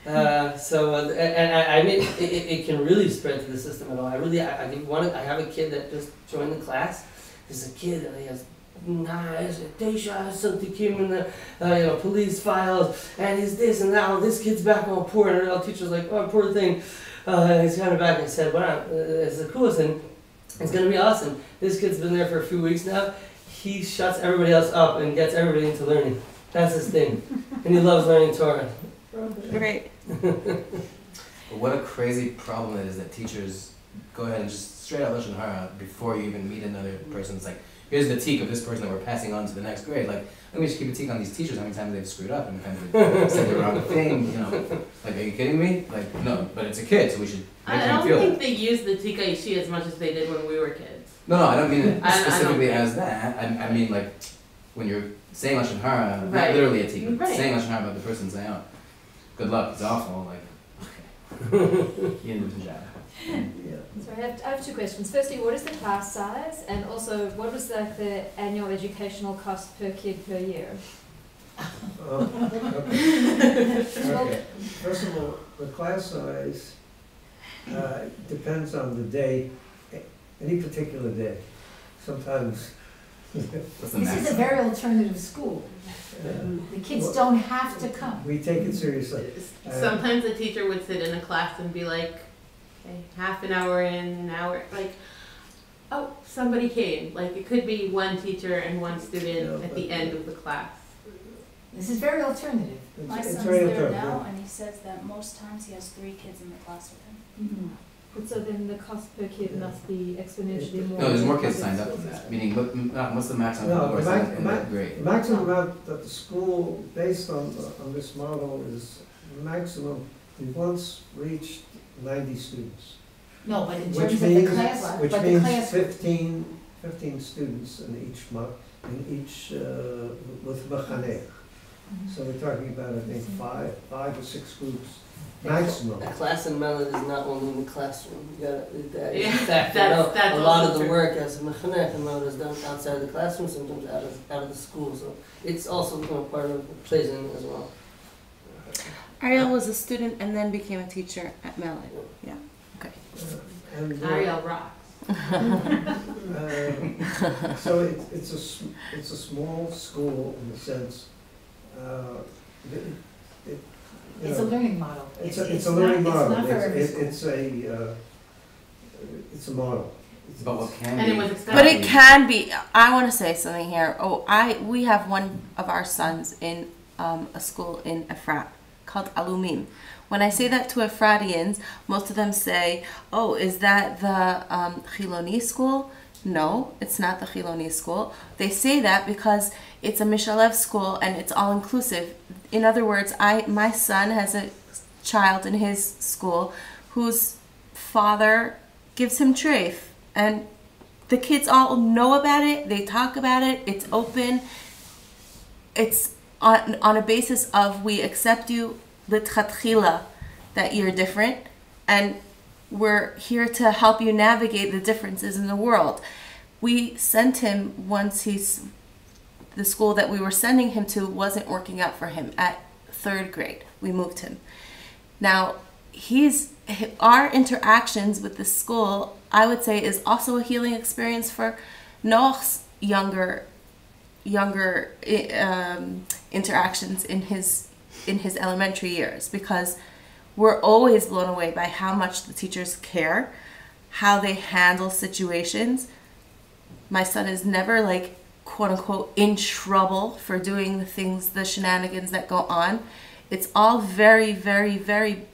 I mean, it can really spread to the system at all. I have a kid that just joined the class. There's a kid, and he has something came in the police files, and he's this and that. This kid's back home poor, and our teacher's like, oh, poor thing. He's kind of back and said, wow, it's the coolest thing. It's gonna be awesome. This kid's been there for a few weeks now. He shuts everybody else up and gets everybody into learning. That's his thing, and he loves learning Torah. Great. But what a crazy problem it is that teachers go ahead and just straight out Lashon Hara before you even meet another person. It's like, here's the teak of this person that we're passing on to the next grade. Like, I think we should keep a teak on these teachers, how many times they've screwed up, how many times they've said the wrong thing, you know. Like, are you kidding me? Like, no, but it's a kid, so we should make I them don't feel think it. they use the Tika Ishi as much as they did when we were kids. No, I don't mean it I don't specifically think- as that. I mean, like, when you're saying Lashon Hara, not Right. literally a teak, but Right. saying Lashon Hara about the person saying, oh, good luck, it's awful, like, okay, he didn't do the job. So I have two questions. Firstly, what is the class size, and also what was the annual educational cost per kid per year? Okay. First of all, the class size depends on the day, any particular day. Sometimes. What's the This is a maximum? very alternative school. The kids don't have to come. We take it seriously. Sometimes a teacher would sit in a class and be like, okay, half an hour in, an hour, like, oh, somebody came. Like, it could be one teacher and one student at the end of the class. This is very alternative. My It's son's very there alternative. now, and he says that most times he has 3 kids in the class with him. But so then the cost per kid must be exponentially more. No, there's more kids than signed up public than that. school Meaning, what's the maximum No, number the in that grade? The maximum amount that the school, based on this model, is maximum, we once reached 90 students. No, but in Which terms of the means, class, which but the means class, 15 students in each month, with Machanech. So we're talking about, I think, five or 6 groups maximum. A class in Melad is not only in the classroom. You gotta, that is Yeah, a fact. that's A lot also of the true. work as a mechanech in Melad is done outside the classroom, sometimes out of the school. So it's also part of plays in as well. Ariel was a student and then became a teacher at Mellon. And, Ariel rocks. so it's a small school in the sense, you it's know, a learning model. it's a learning model. It's not for every school. It's a model. But what can And be? it was expensive. But it can be. I want to say something here. We have one of our sons in a school in Efrat called Alumim. When I say that to Efratians, most of them say, "Oh, is that the Chiloni school?" No, it's not the Chiloni school. They say that because it's a Mishalev school and it's all inclusive. In other words, my son has a child in his school whose father gives him treif, and the kids all know about it. They talk about it. It's open. It's on a basis of we accept you l'tchatchila, that you're different, and we're here to help you navigate the differences in the world. We sent him once the school that we were sending him to wasn't working out for him at 3rd grade. We moved him. Now, our interactions with the school, I would say, is also a healing experience for Noach's younger interactions in his elementary years, because we're always blown away by how much the teachers care, how they handle situations. My son is never like, quote unquote, in trouble for doing the shenanigans that go on. It's all very, very, very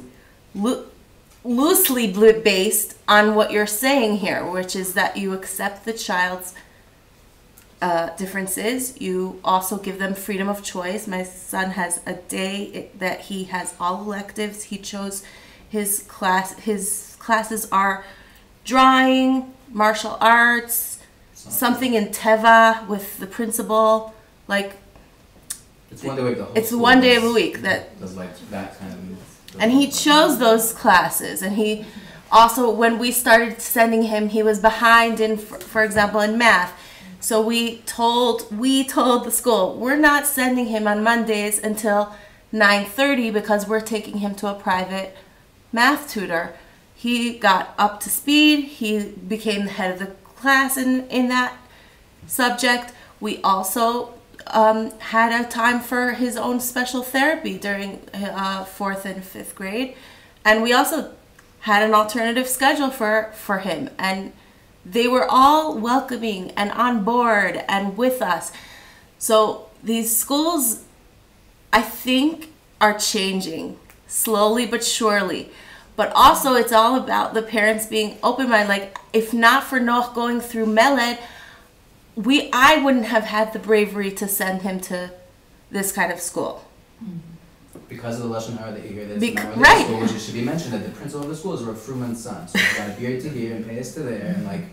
loosely based on what you're saying here, which is that you accept the child's differences. You also give them freedom of choice. My son has a day that he has all electives. He chose his class. His classes are drawing, martial arts, something in Teva with the principal. Like, It's one day a week. The whole it's school one day of a does- week that, does like that kind of. and he chose those classes. And he also, when we started sending him, he was behind in, for example, in math. So we told the school, we're not sending him on Mondays until 9:30 because we're taking him to a private math tutor. He got up to speed. He became the head of the class in that subject. We also had a time for his own special therapy during 4th and 5th grade. And we also had an alternative schedule for him. And they were all welcoming and on board and with us. So these schools, I think, are changing slowly but surely. But also it's all about the parents being open-minded. Like, if not for Noach going through Meled, I wouldn't have had the bravery to send him to this kind of school. Because of the Lashon Hara that you hear, there's Bec- not right. school, which it should be mentioned that the principal of the school is Rav Fruman's son. So he's got a beard to here and payas to there, and like,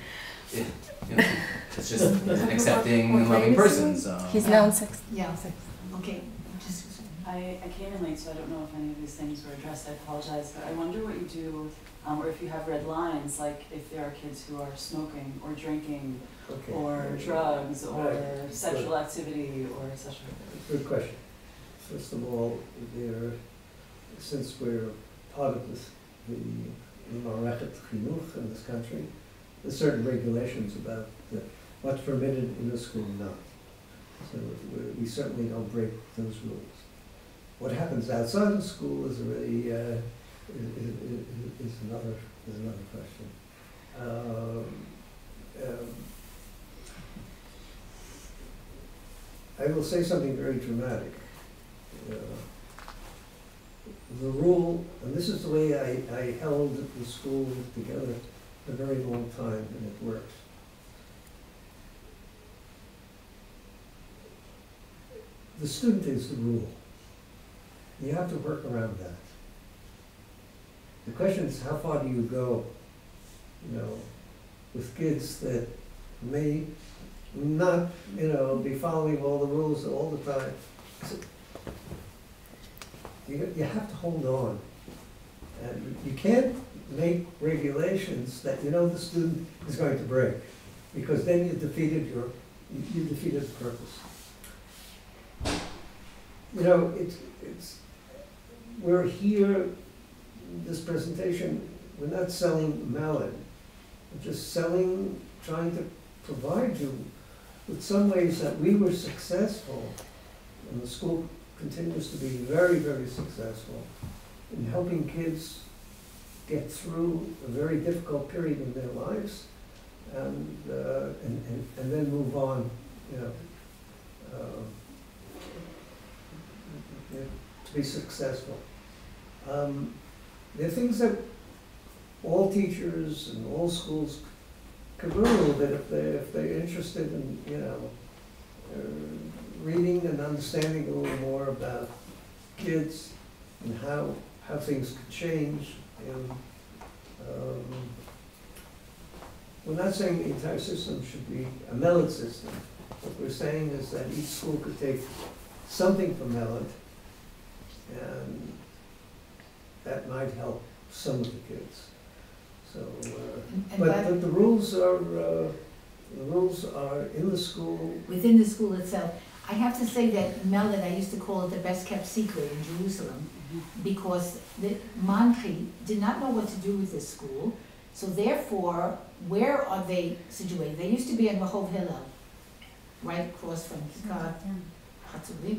it's just an accepting and loving person. So He's now in 6th. Yeah, so, okay, just, I came in late, so I don't know if any of these things were addressed. I apologize, but I wonder what you do Or if you have red lines, like if there are kids who are smoking or drinking Okay. or drugs or Right. sexual activity or sexual. Good question. First of all, since we're part of the Ma'arechet Chinuch in this country, there's certain regulations about what's permitted in the school and not. So we certainly don't break those rules. What happens outside the school is already is another question. I will say something very dramatic. The rule, and this is the way I held the school together a very long time, and it works. The student is the rule. You have to work around that. The question is, how far do you go, with kids that may not, be following all the rules all the time. So you have to hold on. And you can't make regulations that the student is going to break, because then you defeated the purpose. We're here, this presentation, we're not selling Malad. We're just trying to provide you with some ways that we were successful, and the school continues to be very, very successful in helping kids get through a very difficult period in their lives, and then move on, to be successful. There are things that all teachers and all schools could learn a little bit if they're interested in, reading and understanding a little more about kids and how things could change. And we're not saying the entire system should be a Melad system. What we're saying is that each school could take something from Melad, and that might help some of the kids. So, but the rules are in the school. Within the school itself. I have to say that Melad, I used to call it the best kept secret in Jerusalem, because the Manchi did not know what to do with this school. So therefore, where are they situated? They used to be in Rehov Hillel, right across from Kikar Hatzulim.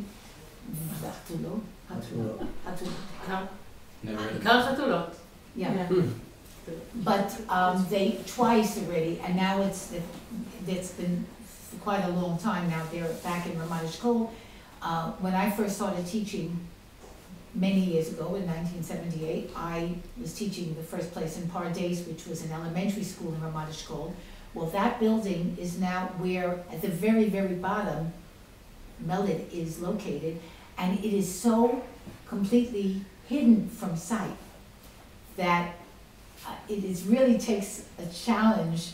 Yeah. But they twice already, and now it's been for quite a long time now. They're back in Ramat Eshkol. When I first started teaching many years ago in 1978, I was teaching the first place in Pardes, which was an elementary school in Ramat Eshkol. Well, that building is now where, at the very, very bottom, Melad is located, and it is so completely hidden from sight that it really takes a challenge,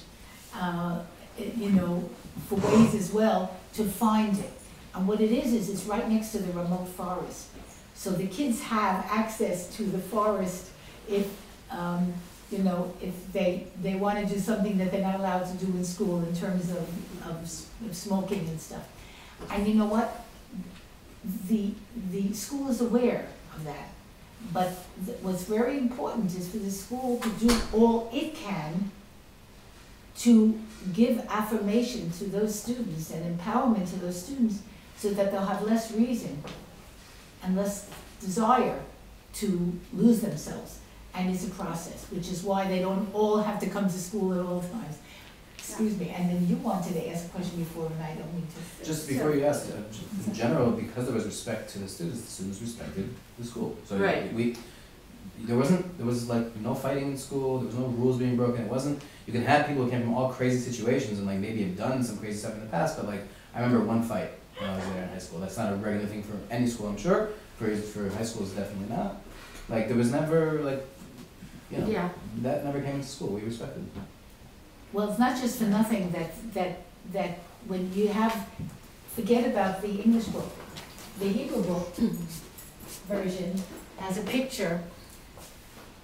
for ways as well to find it. And what it is it's right next to the remote forest. So the kids have access to the forest if, if they want to do something that they're not allowed to do in school in terms of smoking and stuff. And you know what? The school is aware of that. But what's very important is for the school to do all it can to give affirmation to those students and empowerment to those students, so that they'll have less reason and less desire to lose themselves. And it's a process, which is why they don't all have to come to school at all times. Excuse me, and then you wanted to ask a question before, and I don't mean to. Just before you ask, in general, because there was respect to the students respected the school. So Right. there was like no fighting in school, there was no rules being broken, it wasn't, you can have people who came from all crazy situations and like maybe have done some crazy stuff in the past, but like, I remember one fight when I was there in high school. That's not a regular thing for any school, I'm sure, for high school it's definitely not. Like, there was never like, that never came into school, we respected it. Well, it's not just for nothing that when you forget about the English book, the Hebrew book version has a picture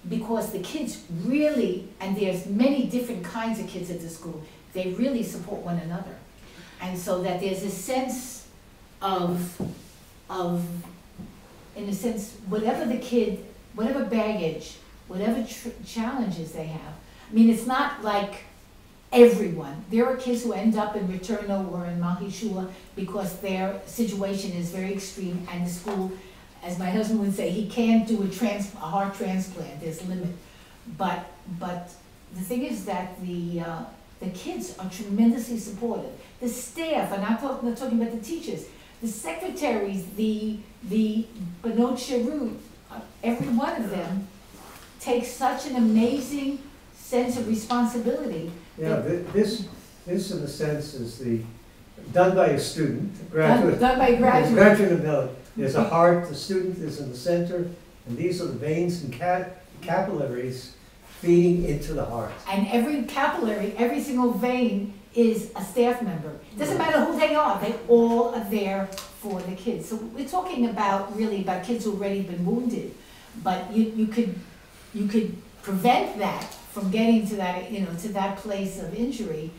because the kids really, and there's many different kinds of kids at the school, they really support one another. And so that there's a sense of, in a sense, whatever the kid, whatever baggage, whatever challenges they have. I mean, it's not like everyone. There are kids who end up in Returno or in Mahishua because their situation is very extreme, and the school, as my husband would say, he can't do a heart transplant, there's a limit. But the thing is that the kids are tremendously supportive. The staff, and I'm not talking about the teachers, the secretaries, the Banot Shirut, every one of them takes such an amazing sense of responsibility. Yeah, this in a sense is done by a student, a graduate. Done by a graduate. Graduate of Mellon. There's a heart, the student is in the center, and these are the veins and capillaries feeding into the heart. And every capillary, every single vein is a staff member. Doesn't matter who they all are there for the kids. So we're talking really about kids who've already been wounded, but you could prevent that from getting to that, to that place of injury,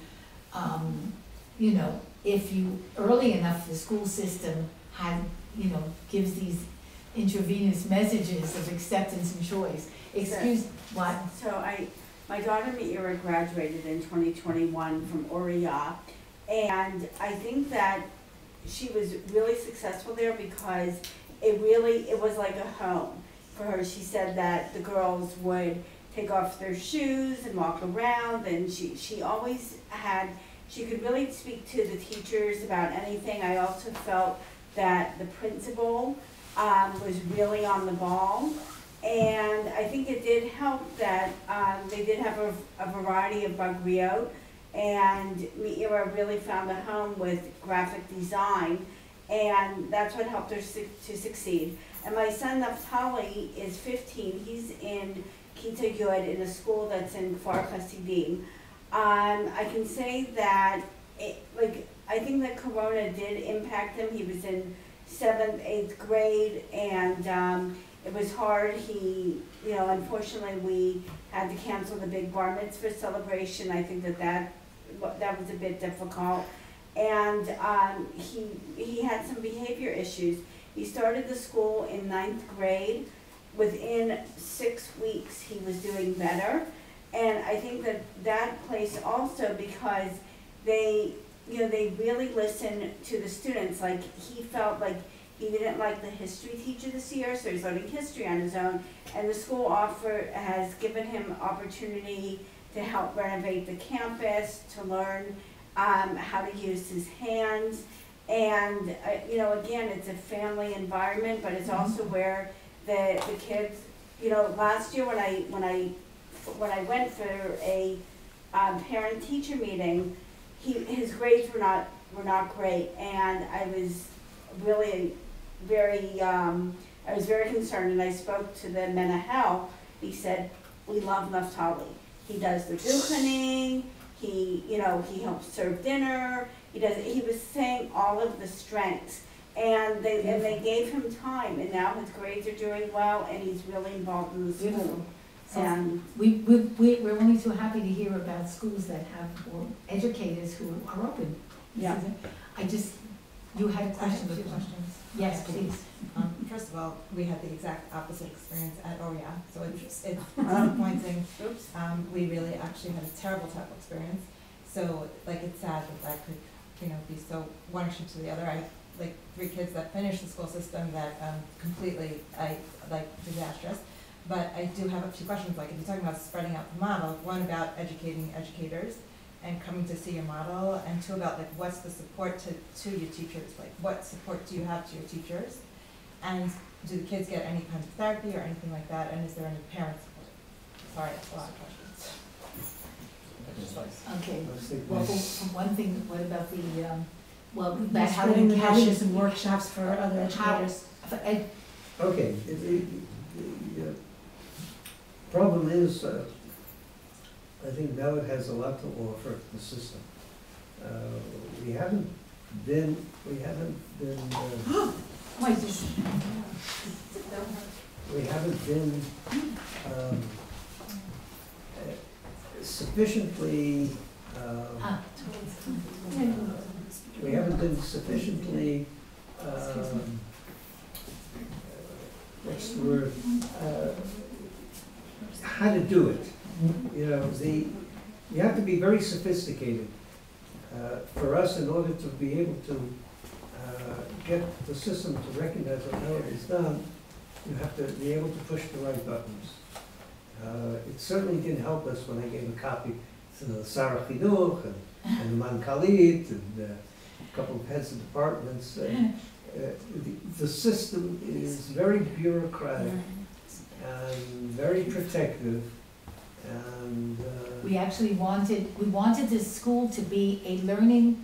if you early enough the school system gives these intravenous messages of acceptance and choice. What? So my daughter Meira graduated in 2021 from Oriya, and I think that she was really successful there because it was like a home for her. She said that the girls would take off their shoes and walk around, and she always she could really speak to the teachers about anything. I also felt that the principal was really on the ball, and I think it did help that they did have a variety of bagriot, and Meira really found a home with graphic design, and that's what helped her to succeed. And my son Naftali is 15. He's in Kita Yud in a school that's in Kfar Hasidim. I can say that I think that Corona did impact him. He was in 7th, 8th grade, and it was hard. Unfortunately, we had to cancel the big bar mitzvah celebration. I think that was a bit difficult, and he had some behavior issues. He started the school in 9th grade. Within 6 weeks, he was doing better, and I think that place also because they really listened to the students. Like, he felt like he didn't like the history teacher this year, so he's learning history on his own, and the school has given him opportunity to help renovate the campus, to learn how to use his hands, and again, it's a family environment, but it's also where the kids, last year when I went for a parent-teacher meeting, his grades were not great, and I was really very concerned. And I spoke to the Menahel. He said, "We love Naftali. He does the duchening. He helps serve dinner. He was saying all of the strengths." And they gave him time, and now his grades are doing well, and he's really involved in the school. Beautiful. So And we're only too happy to hear about schools that have educators who are open. Yeah. You had a I question. have 2 questions. Yes, please. First of all, we had the exact opposite experience at Oriya, so it's disappointing. oops. We really actually had a terrible experience. So it's sad that could, be so one extreme to the other. I have 3 kids that finished the school system that completely disastrous. But I do have a few questions. If you're talking about spreading out the model, one about educating educators and coming to see your model, and 2 about what's the support to your teachers? What support do you have to your teachers? And do the kids get any kind of therapy or anything like that? And is there any parent support? Sorry, that's a lot of questions. Okay. Well, for one thing, what about spreading the messages and workshops for other educators? Okay, the problem is, I think Mellon has a lot to offer the system. We haven't been we haven't been sufficiently, we haven't been sufficiently, what's the word, how to do it. You know, you have to be very sophisticated for us in order to be able to get the system to recognize what Melody has done. You have to be able to push the right buttons. It certainly didn't help us when I gave a copy to Sarah Chinuch and the Mankalit and a couple of heads of departments. The system is very bureaucratic and very protective. And we actually wanted the school to be a learning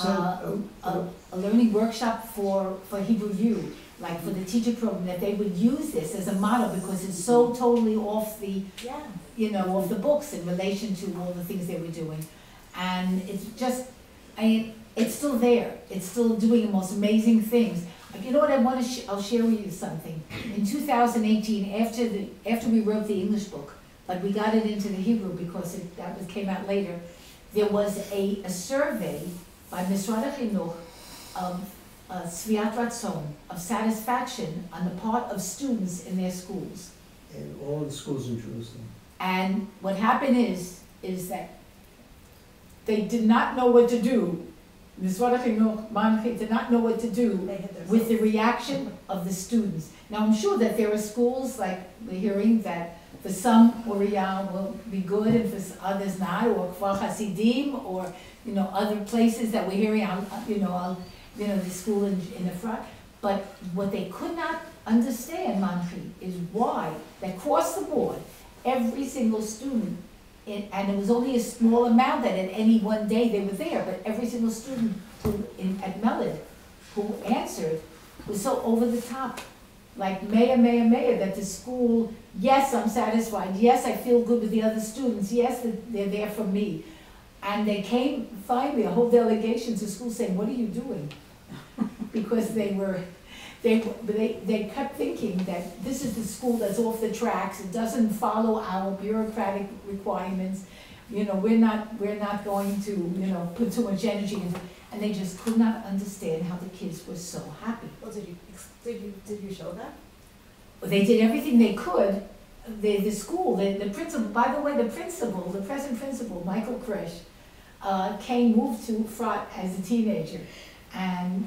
a learning workshop for Hebrew U, like for the teacher program, that they would use this as a model because it's so totally off the, off the books in relation to all the things they were doing. And it's just, it's still there. It's still doing the most amazing things. You know what I want to, I'll share with you something. In 2018, after we wrote the English book, but we got it into the Hebrew because came out later, there was a survey by Misrad HaChinuch of Sviat Ratzon, of satisfaction on the part of students in their schools. In all the schools in Jerusalem. And what happened is that they did not know what to do. Misrad HaChinuch, Manchi, did not know what to do with the reaction of the students. Now I'm sure that there are schools, like we're hearing, that for some Uriah will be good and for others not, or Kfar Hasidim, or other places that we're hearing, the school in the front. But what they could not understand, Manchi, is why, that across the board, every single student, and it was only a small amount that at any one day they were there, but every single student at Meled who answered was so over the top. Like Maya, that the school, yes, I'm satisfied, yes, I feel good with the other students, yes, they're there for me. And they came finally, a whole delegation to school saying, what are you doing? Because they kept thinking that this is the school that's off the tracks, it doesn't follow our bureaucratic requirements, we're not going to, put too much energy into it. And they just could not understand how the kids were so happy. Well, did you show that? They did everything they could. The school, the principal, by the way, the present principal, Michael Kresh, moved to Frat as a teenager. And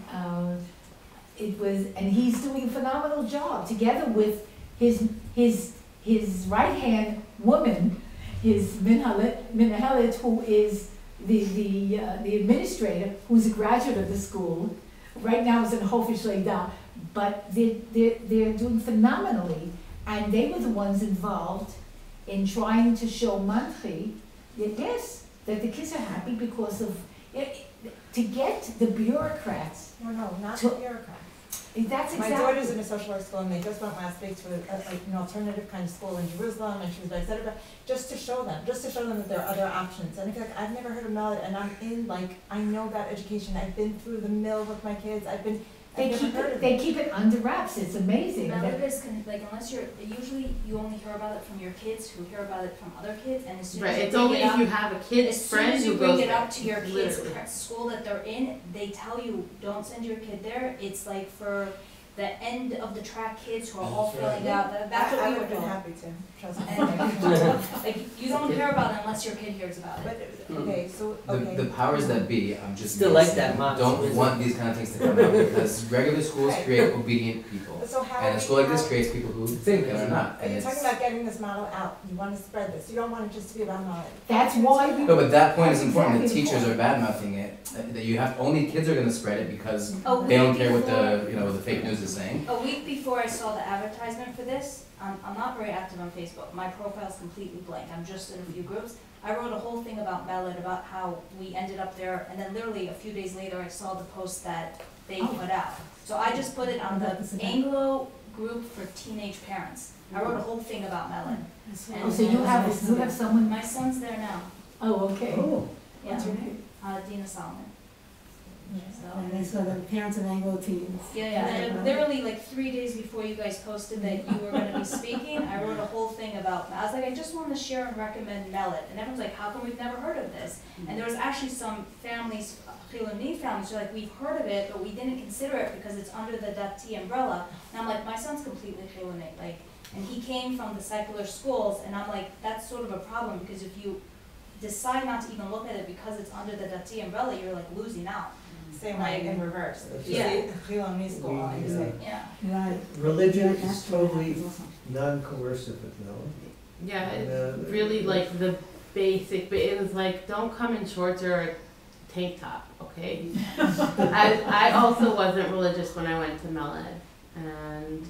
and he's doing a phenomenal job together with his right-hand woman, his Minahelet, who is the administrator, who's a graduate of the school. Right now is in Chofish Leida, but they're doing phenomenally, and they were the ones involved in trying to show Manchi that the kids are happy because of to get the bureaucrats. No, not the bureaucrats. That's exactly. My daughter's in a social work school, and they just went last week to an alternative kind of school in Jerusalem, and she was very excited about just to show them that there are other options. And I feel like I've never heard of Melod, and I'm in, I know about education. I've been through the mill with my kids. They keep it under wraps. It's amazing. Melod is unless usually you only hear about it from your kids who hear about it from other kids, and as soon as it's only if you have a kid friend who goes there. As soon as you bring it up to your kids' school that they're in, they tell you don't send your kid there. It's like for the end of the track kids who are all filling out. That's what we were doing. Happy to. Trust me. Like you don't hear about it unless your kid hears about it. Okay, so the powers that be, I'm just still like that mom. Don't want these kind of things to come out because regular schools create obedient people, and a school like this creates people who think and are not. You're talking about getting this model out. You want to spread this. You don't want it just to be about knowledge. That's why. No, but that point is important. The teachers are bad mouthing it. That you have only kids are going to spread it because they don't care what the fake news is saying. A week before I saw the advertisement for this, I'm not very active on Facebook. My profile's completely blank. I'm just in a few groups. I wrote a whole thing about Melod, about how we ended up there, and then literally a few days later I saw the post that they put out. So I just put it on the Anglo group for teenage parents. I wrote a whole thing about Melod. So you have someone? My son's there now. Oh, okay. Oh. Yeah. What's your name? Dina Solomon. And they saw the parents of Anglo teens. Yeah, and literally like 3 days before you guys posted that you were gonna be speaking, I wrote a whole thing about, I was like, I just wanna share and recommend Melod, and everyone's like, how come we've never heard of this? And there was actually some families, Chiloni families, who are like, we've heard of it, but we didn't consider it because it's under the Dati umbrella. And I'm like, my son's completely Chiloni, like, and he came from the secular schools, and I'm like, that's sort of a problem, because if you decide not to even look at it because it's under the Dati umbrella, you're like losing out. Same way in reverse. If you Yeah. see Chiloni school, We, you say, Yeah. Right. Religion Yeah, is that's what totally happens also. non-coercive at Mellon. Yeah, And, it's really like the basic, but it was like, don't come in shorts or a tank top, okay? I also wasn't religious when I went to Meled, and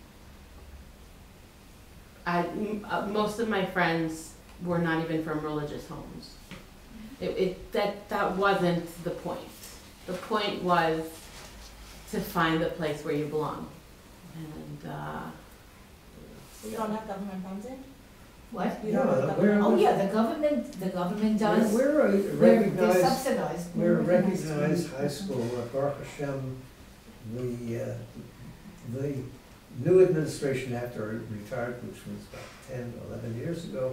most of my friends were not even from religious homes. That wasn't the point. The point was to find the place where you belong. And you don't have government funding? What? You don't have No, government we're- Oh, yeah, the government does. We're a They're recognized, subsidized. we're a recognized high school. Baruch Hashem, the new administration after I retired, which was about 10, 11 years ago,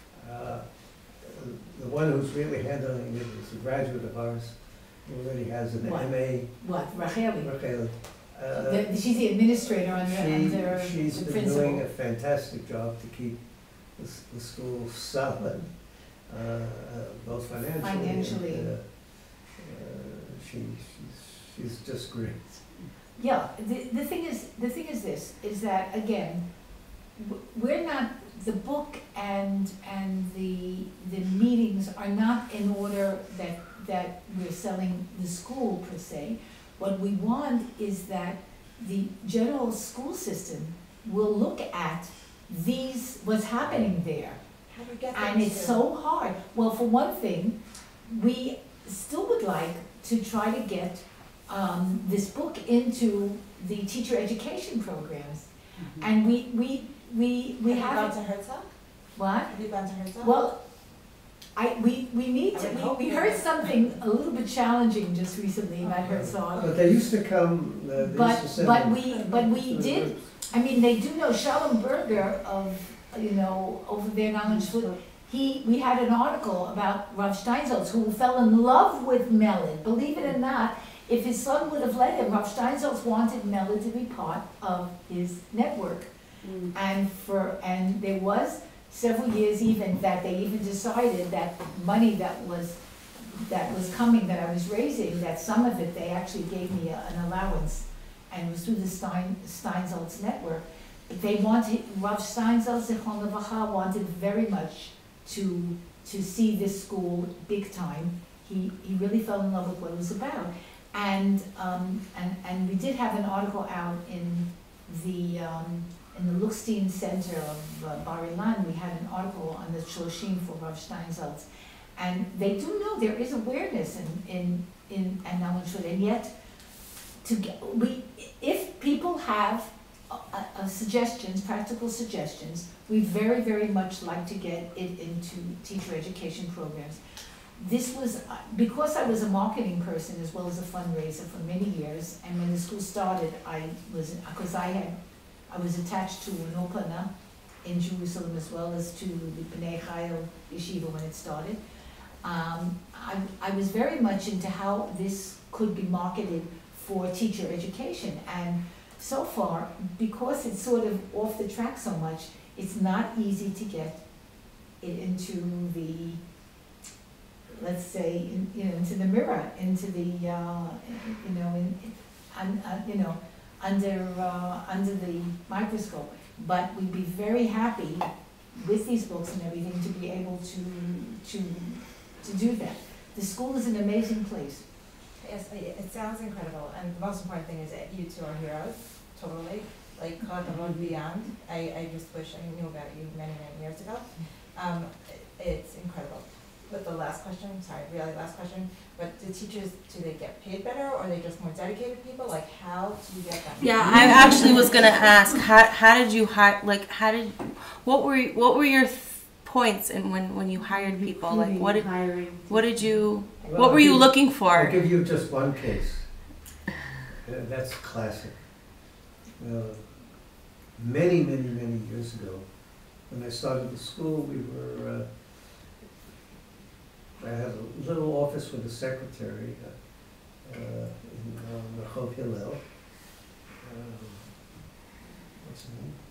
the one who's really handling it is a graduate of ours, who already has an What? MA. What, Racheli? Rachel. She's the administrator under She's the been doing principal. a fantastic job to keep the school solid, both financially. Financially. And, she's just great. Yeah, the thing is this, is that, again, we're not, the book and the meetings are not in order that we're selling the school per se. What we want is that the general school system will look at what's happening there. How do we get And it's so hard. Well, for one thing, we still would like to try to get this book into the teacher education programs. And we have you gone haven't, to Herzog? what? Have you gone to Herzog? Well, we need I would to, hope we you heard would. something a little bit challenging just recently about Herzog. But they used to come, they used to send. But we did, I mean, they do know Shalom Berger of, over there in Allenstown. We had an article about Rav Steinsaltz, who fell in love with Melod. Believe it or not, if his son would have let him, Rav Steinsaltz wanted Melod to be part of his network. And there was several years even that they even decided that money that was coming, that I was raising, that some of it, they actually gave me an allowance, and it was through the Steinsaltz network. But they wanted, Rav Steinsaltz, Zichron Levacha, wanted very much to see this school big time. He really fell in love with what it was about. And we did have an article out in the Luchstein Center of Bar Ilan. We had an article on the Shloshim for Rav Steinsaltz. And they do know there is awareness in Allenstown, and yet if people have suggestions, practical suggestions, we very, very much like to get it into teacher education programs. This was, because I was a marketing person as well as a fundraiser for many years, and when the school started, I was attached to an Opana in Jerusalem as well as to the Bnei Chayil Yeshiva when it started. I was very much into how this could be marketed for teacher education, and so far, because it's sort of off the track so much, it's not easy to get it into the, let's say, into the mirror, into the, under the microscope. But we'd be very happy with these books and everything to be able to do that. The school is an amazing place. Yes, it sounds incredible, and the most important thing is that you two are heroes, totally. Like, Kol HaKavod beyond. I just wish I knew about you many, many years ago. It's incredible. But the last question, sorry, really last question, but the teachers, do they get paid better, or are they just more dedicated people? Like, how do you get them? Yeah, I actually was gonna ask, how did you hire? Like, what were your points and when you hired people? Like Hiring. what did you Well, what were you I'll looking I'll for? give you just one case. That's classic. Many, many, many years ago, when I started the school, I had a little office with a secretary in Rehov Hillel. What's her name?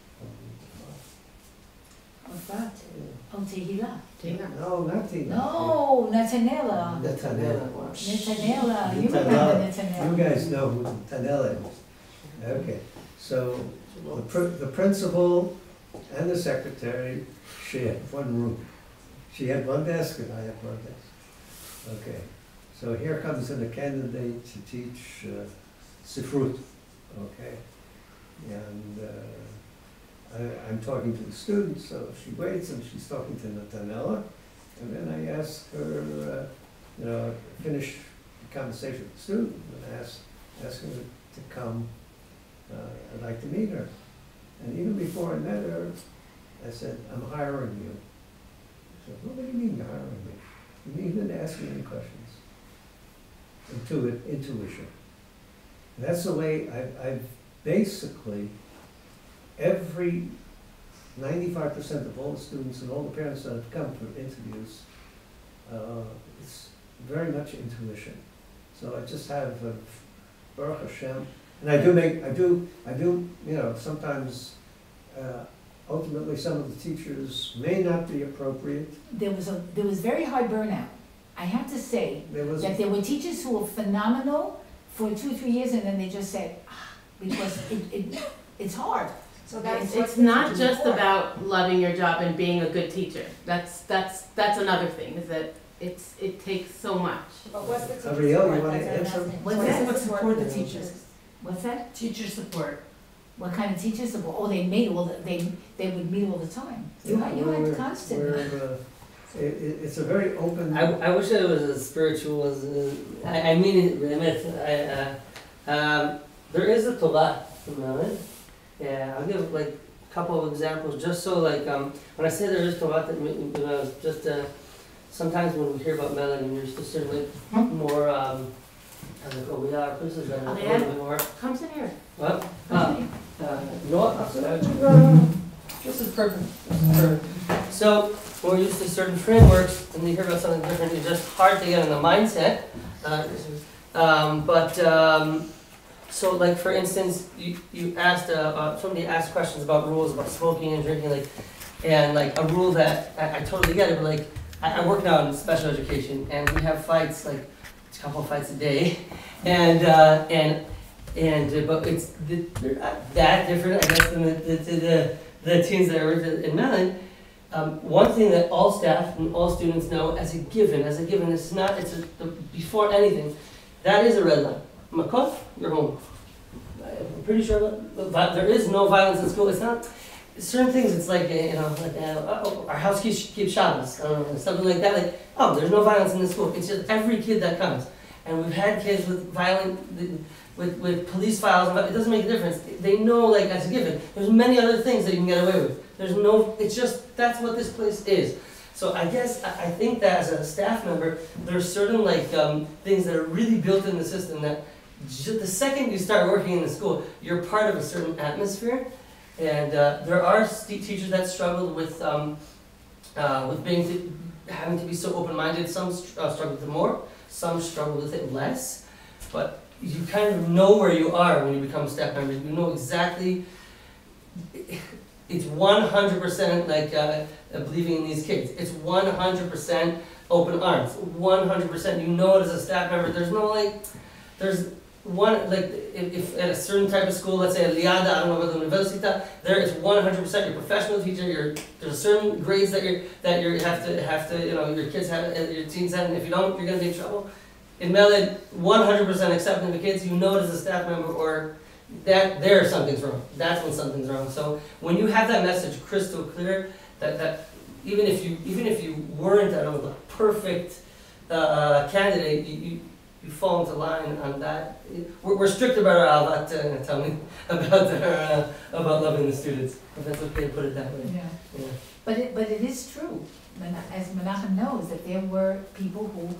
What's that? Oh, Tehillah. No, not Tina. No, Netanella. Netanella. Netanella. You Netanella. remember You Netanella. guys know who Netanella is. Okay, so the principal and the secretary shared one room. She had one desk and I had one desk. Okay, so here comes in a candidate to teach Sifrut, okay? And I'm talking to the students, so she waits and she's talking to Netanella. And then I ask her, finish the conversation with the student, and ask her to come. I'd like to meet her. And even before I met her, I said, I'm hiring you. She said, well, what do you mean you're hiring me? You mean you didn't ask me any questions? Intuition. And that's the way I've basically, every 95% of all the students and all the parents that have come for interviews, it's very much intuition. So I just have Baruch Hashem, and I do, sometimes ultimately some of the teachers may not be appropriate. There was very hard burnout. I have to say that there were teachers who were phenomenal for 2-3 years, and then they just said, because it's hard. So that's It's not just about loving your job and being a good teacher. That's another thing, is that it takes so much. But what's the teacher Ariel, you support? wanna That's answer? what I'm asking. What's What's that? the What support? support the teachers? What's that? Teacher support. What kind of teachers? Oh, they meet they would meet all the time. You had constant. It's a very open. I wish it was as spiritual as, I mean it, there is a Torah, yeah, I'll give like a couple of examples, just so like, when I say there is Torah, just, sometimes when we hear about Melody, there's just certainly more, we are places that are a little bit more. Come sit here. What? You know what? This is perfect. This is perfect. So, when we're used to certain frameworks, and you hear about something different, it's just hard to get in the mindset. So, like for instance, you asked somebody asked questions about rules about smoking and drinking, and a rule that I totally get it, but I work now in special education, and we have fights, a couple of fights a day, but they're not that different, I guess, than the teens that are in Mellon. One thing that all staff and all students know as a given, before anything, that is a red line. Makot, you're home. I'm pretty sure that there is no violence in school. It's not, certain things, it's our house keeps Shabbos, something like that. There's no violence in the school. It's just every kid that comes. And we've had kids with with police files, it doesn't make a difference. They know, as a given. There's many other things that you can get away with. It's just, that's what this place is. So I guess, I think that as a staff member, there's certain things that are really built in the system that the second you start working in the school, you're part of a certain atmosphere. And there are teachers that struggle with having to be so open-minded. Some struggle with it more, some struggle with it less. But you kind of know where you are when you become a staff member. You know exactly, it's 100% believing in these kids. It's 100% open arms, 100%. You know it as a staff member. There's no there's one, if at a certain type of school, let's say at Liada, I don't know about the Università, there is 100% your professional teacher. There's certain grades that you have to your kids have, your teens have, and if you don't, you're going to be in trouble. In Mellon, 100% accepting the kids, you know it as a staff member, or that something's wrong. That's when something's wrong. So when you have that message crystal clear, that even if you weren't the perfect candidate, you fall into line on that. We're strict about our ahavat, tell me about loving the students. If that's okay to put it that way. Yeah. But it is true, as Menachem knows, that there were people who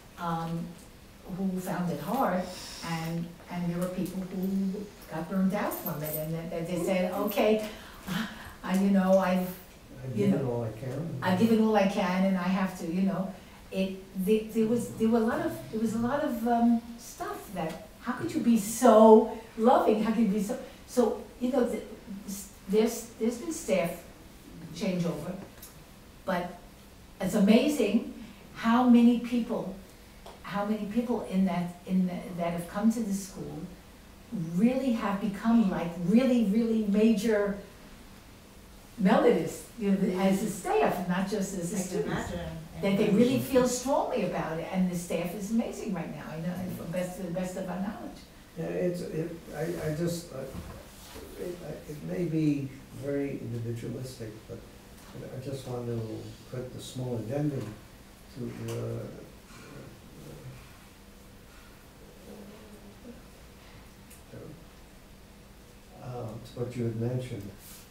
found it hard, and there were people who got burned out from it, and that they said, okay, I've given all I can. I've given all I can, and I have to, there was a lot of stuff that, how could you be so loving? How could you be so there's been staff changeover, but it's amazing how many people that have come to the school really have become like really, really major melodists, as a staff, not just as a student. That they really feel strongly about it, and the staff is amazing right now, to the best of our knowledge. Yeah, it may be very individualistic, but I just want to put the small addendum to what you had mentioned.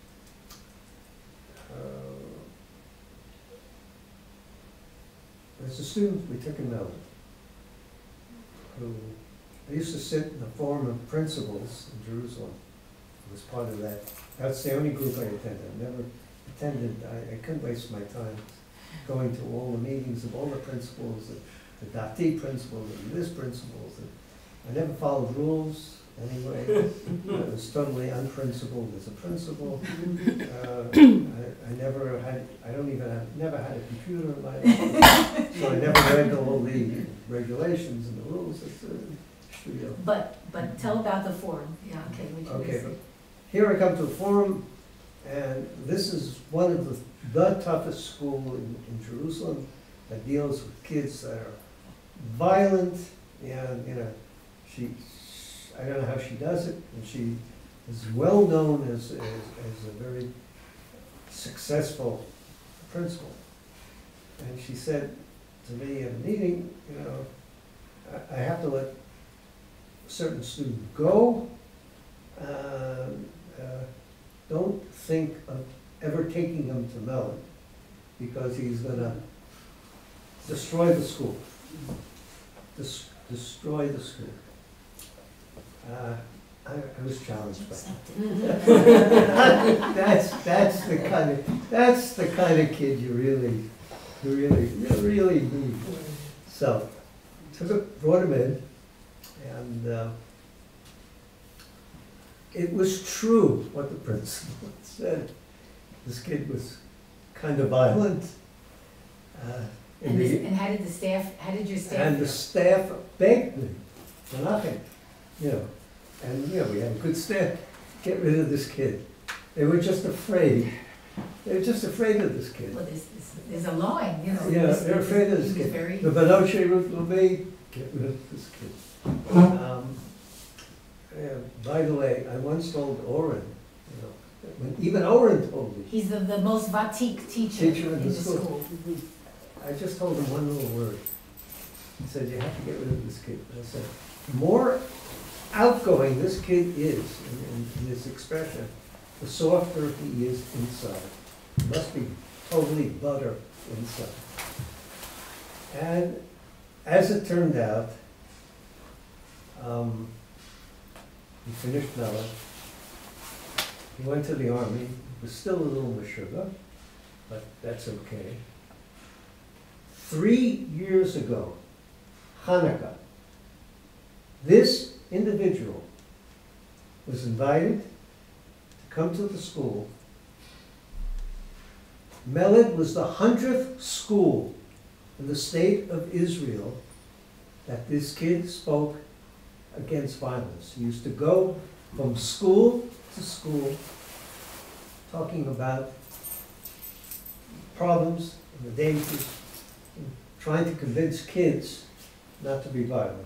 There's a student we took in Melbourne who, I used to sit in the forum of principals in Jerusalem. I was part of that. That's the only group I attended. I never attended, I couldn't waste my time going to all the meetings of all the principals, the Dati principals and this principals. I never followed rules anyway. I was totally unprincipled as a principal. never had a computer in my life, so I never read all the regulations and the rules. But tell about the forum. Yeah, okay. But here I come to a forum, and this is one of the toughest school in Jerusalem that deals with kids that are violent, and I don't know how she does it, and she is well known as a very successful principal. And she said to me at a meeting, I have to let a certain student go. Don't think of ever taking him to Mellon, because he's going to destroy the school. Destroy the school. I was challenged by that. That's the kind of kid you really need. So, brought him in, and it was true what the principal said. This kid was kind of violent. And how did your staff? And the staff begged me for nothing. And we had a good staff. Get rid of this kid. They were just afraid. They were just afraid of this kid. Well, there's a line, Yeah, they're afraid of this kid. The Benoche Ruth will be, get rid of this kid. By the way, I once told Oren, when even Oren told me. He's the most vatik teacher in the school. I just told him one little word. He said, you have to get rid of this kid. And I said, the more outgoing this kid is in his expression, the softer he is inside. He must be totally butter inside. And as it turned out, he finished Mellon. He went to the army. He was still a little meshuggah, but that's okay. 3 years ago, Hanukkah, this individual was invited to come to the school. Meled was the 100th school in the state of Israel that this kid spoke against violence. He used to go from school to school talking about problems and the dangers, and trying to convince kids not to be violent.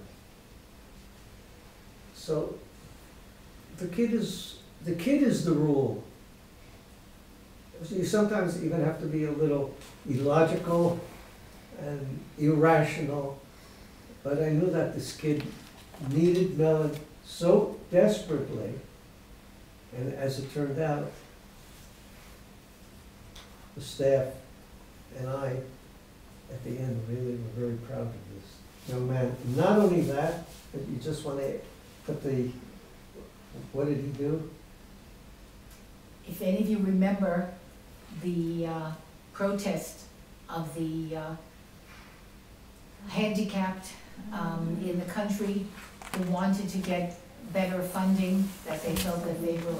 So the kid is the rule. So you sometimes even have to be a little illogical and irrational, but I knew that this kid needed Mellon so desperately, and as it turned out, the staff and I, at the end, really were very proud of this young man. Not only that, but you just want to put the, what did he do? If any of you remember the protest of the handicapped in the country who wanted to get better funding, that they felt that they were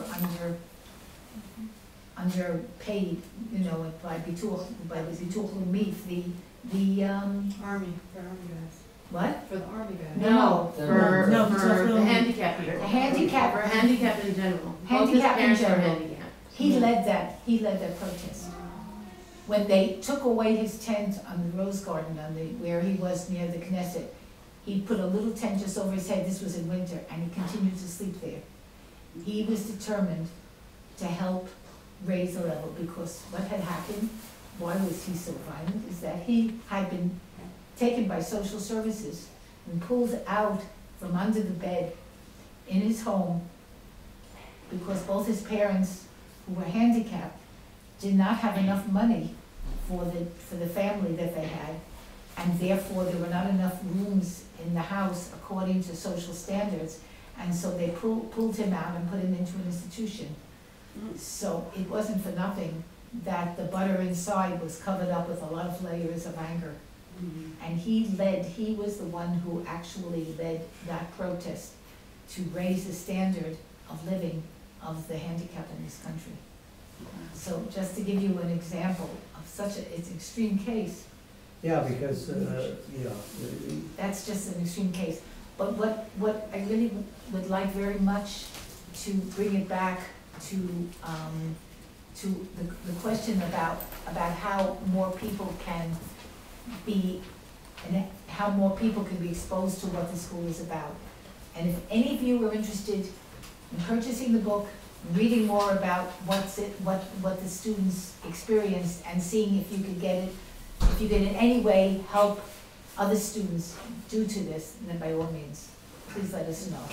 underpaid, you know, by the Bituch Leumi, the Army, for Army guys. what? For the Army guys. No, For No, the handicap people. The handicap- For handicap in general. Handicap Both his in parents are general. handicapped. He led that protest. When they took away his tent on the Rose Garden, where he was near the Knesset, he put a little tent just over his head. This was in winter, and he continued to sleep there. He was determined to help raise the level, because what had happened, why was he so violent, is that he had been taken by social services and pulled out from under the bed in his home, because both his parents, who were handicapped, did not have enough money for the family that they had, and therefore there were not enough rooms in the house according to social standards, and so they pulled him out and put him into an institution. So it wasn't for nothing that the butter inside was covered up with a lot of layers of anger. And he was the one who actually led that protest to raise the standard of living of the handicapped in this country. So just to give you an example of such it's an extreme case, Yeah, because, that's just an extreme case. But what I really would like very much to bring it back to the question about how more people can be, and how more people can be exposed to what the school is about. And if any of you are interested in purchasing the book, reading more about what the students experienced, and seeing if you could get it, if you can in any way help other students due to this, then by all means, please let us know.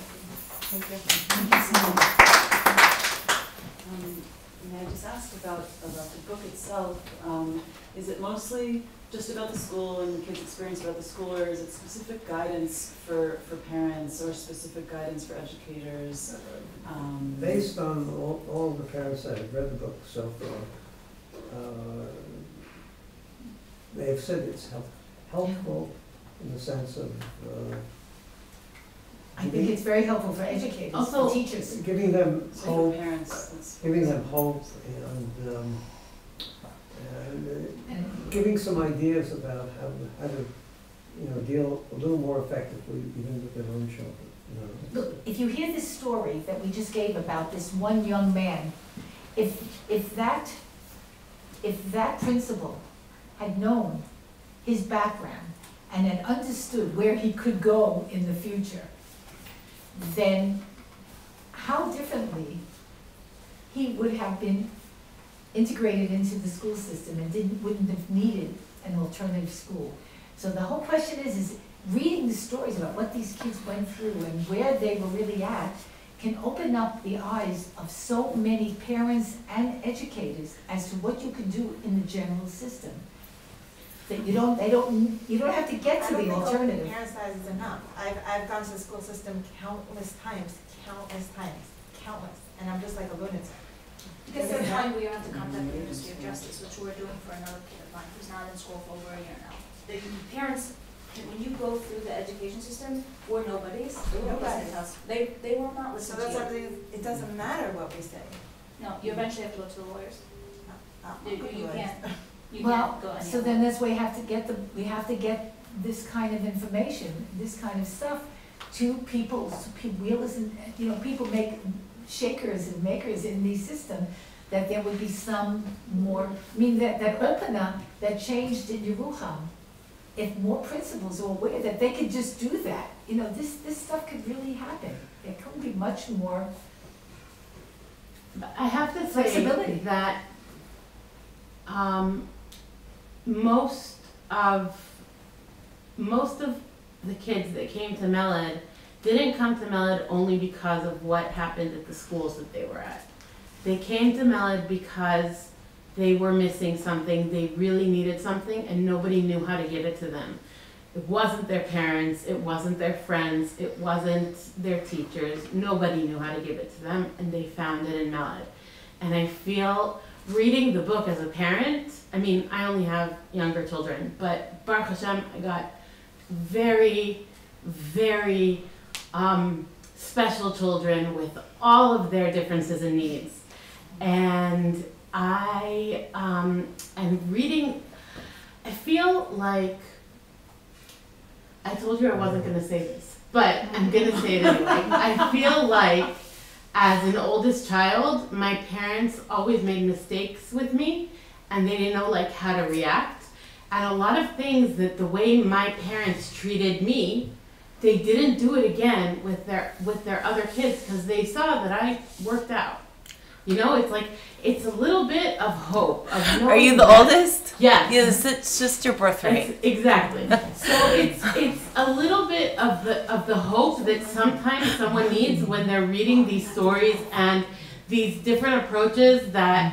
May I just ask about the book itself? Is it mostly just about the school and the kids' experience about the school, or is it specific guidance for parents or specific guidance for educators? based on all the parents that have read the book so far, they have said it's helpful in the sense of I think it's very helpful for educators, Also- for teachers. giving them So for hope, parents, that's. giving them hope, and giving some ideas about how to deal a little more effectively even with their own children. Look, if you hear this story that we just gave about this one young man, if that principal had known his background and had understood where he could go in the future, then how differently he would have been integrated into the school system and wouldn't have needed an alternative school. So the whole question is reading the stories about what these kids went through and where they were really at can open up the eyes of so many parents and educators as to what you can do in the general system. That you don't have to get to the alternative. I don't think parents' eyes is enough. I've gone to the school system countless times, and I'm just like a lunatic. Because there's a point where you have to contact the Ministry of Justice, which we're doing for another kid of mine who's not in school for over a year now. The parents, when you go through the education system, we're nobodies, they won't listen to us. They will not listen So to that's you. everything, it doesn't matter what we say. No, you eventually have to go to the lawyers. You can't go Well, anywhere. so then that's why we have to get this kind of information, this kind of stuff to people, so wheelers and, people make shakers and makers in these systems, that there would be some more, that opener that changed in Yerucham, if more principals are aware that they could just do that, this stuff could really happen. There could be much more. I have to say Flexibility. that most of the kids that came to Meled didn't come to Meled only because of what happened at the schools that they were at. They came to Meled because they were missing something, they really needed something, and nobody knew how to give it to them. It wasn't their parents, it wasn't their friends, it wasn't their teachers, nobody knew how to give it to them, and they found it in Meled. And I feel, reading the book as a parent, I mean, I only have younger children, but Baruch Hashem, I got very, very special children with all of their differences and needs. And I am reading, I feel like, I told you I wasn't going to say this, but I'm going to say it anyway. I feel like as an oldest child, my parents always made mistakes with me and they didn't know like how to react. And a lot of things that the way my parents treated me, they didn't do it again with their other kids because they saw that I worked out. You know, it's like, it's a little bit of hope. Of knowing Are you the that, oldest? Yes. Yes, it's just your birthright. Exactly. So it's a little bit of the hope that sometimes someone needs when they're reading these stories and these different approaches that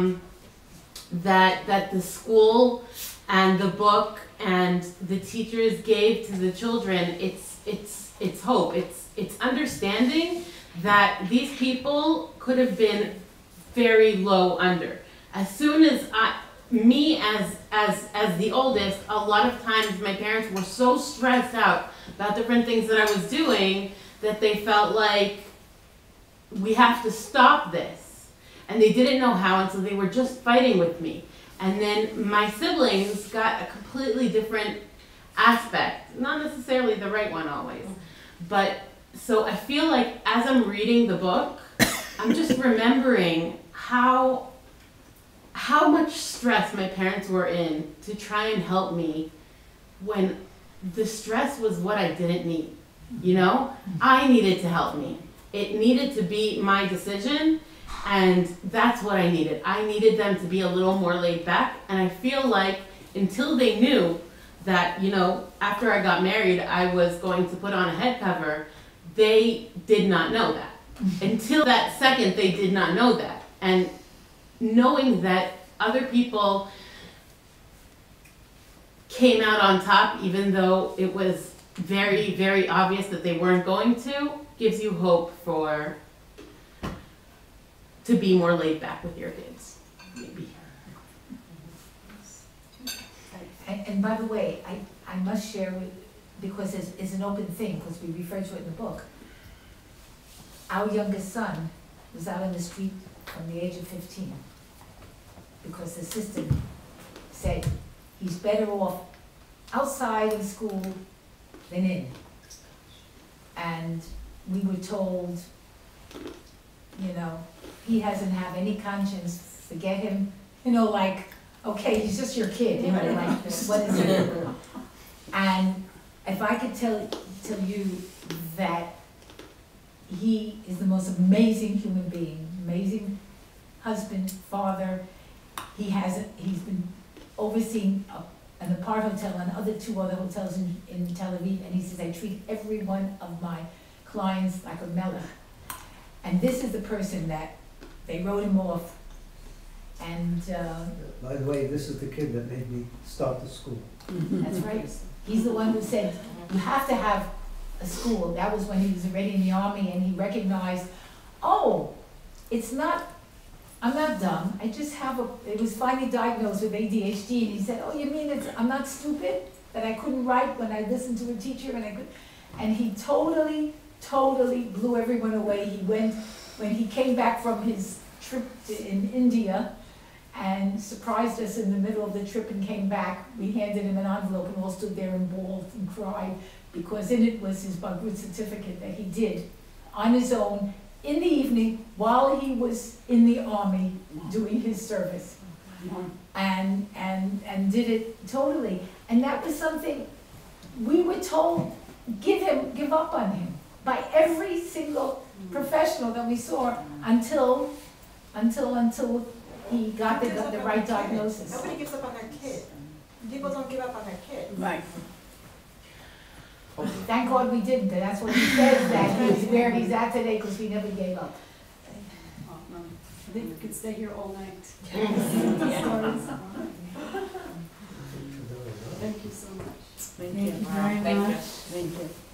that the school and the book and the teachers gave to the children. It's hope. It's understanding that these people could have been very low under. As soon as me as the oldest, a lot of times my parents were so stressed out about different things that I was doing that they felt like we have to stop this. And they didn't know how, and so they were just fighting with me. And then my siblings got a completely different aspect, not necessarily the right one always, but so I feel like as I'm reading the book, I'm just remembering how much stress my parents were in to try and help me when the stress was what I didn't need. You know, I needed to help me. It needed to be my decision, and that's what I needed. I needed them to be a little more laid back, and I feel like until they knew that, you know, after I got married, I was going to put on a head cover, they did not know that. Until that second, they did not know that. And knowing that other people came out on top, even though it was very, very obvious that they weren't going to, gives you hope to be more laid back with your kids, maybe. And by the way, I must share with, because it's an open thing, because we refer to it in the book. Our youngest son was out on the street from the age of 15 because the system said he's better off outside of school than in. And we were told, you know, he doesn't have any conscience, forget him, you know, like, okay, he's just your kid, you know, like, what is it? And if I could tell you that he is the most amazing human being, amazing husband, father. He's been overseeing an apart hotel and two other hotels in Tel Aviv, and he says, I treat every one of my clients like a melech. And this is the person that they wrote him off. And by the way, this is the kid that made me start the school. That's right. He's the one who said, you have to have a school. That was when he was already in the army, and he recognized, oh, I'm not dumb. I just it was finally diagnosed with ADHD, and he said, oh, you mean I'm not stupid? That I couldn't write when I listened to a teacher, and he totally blew everyone away. When he came back from his trip in India, and surprised us in the middle of the trip and came back, we handed him an envelope and all stood there and bawled and cried, because in it was his Bagrut certificate that he did on his own in the evening while he was in the army doing his service, and did it totally. And that was something we were told, give up on him by every single professional that we saw until he got the right diagnosis. Nobody gives up on their kid. People don't give up on their kid. Right. Thank God we didn't. That's what he says, that he's where he's at today, because we never gave up. I think we could stay here all night. Yeah. Stories. Thank you so much. Thank you. Thank you very Thank you. much. Thank you.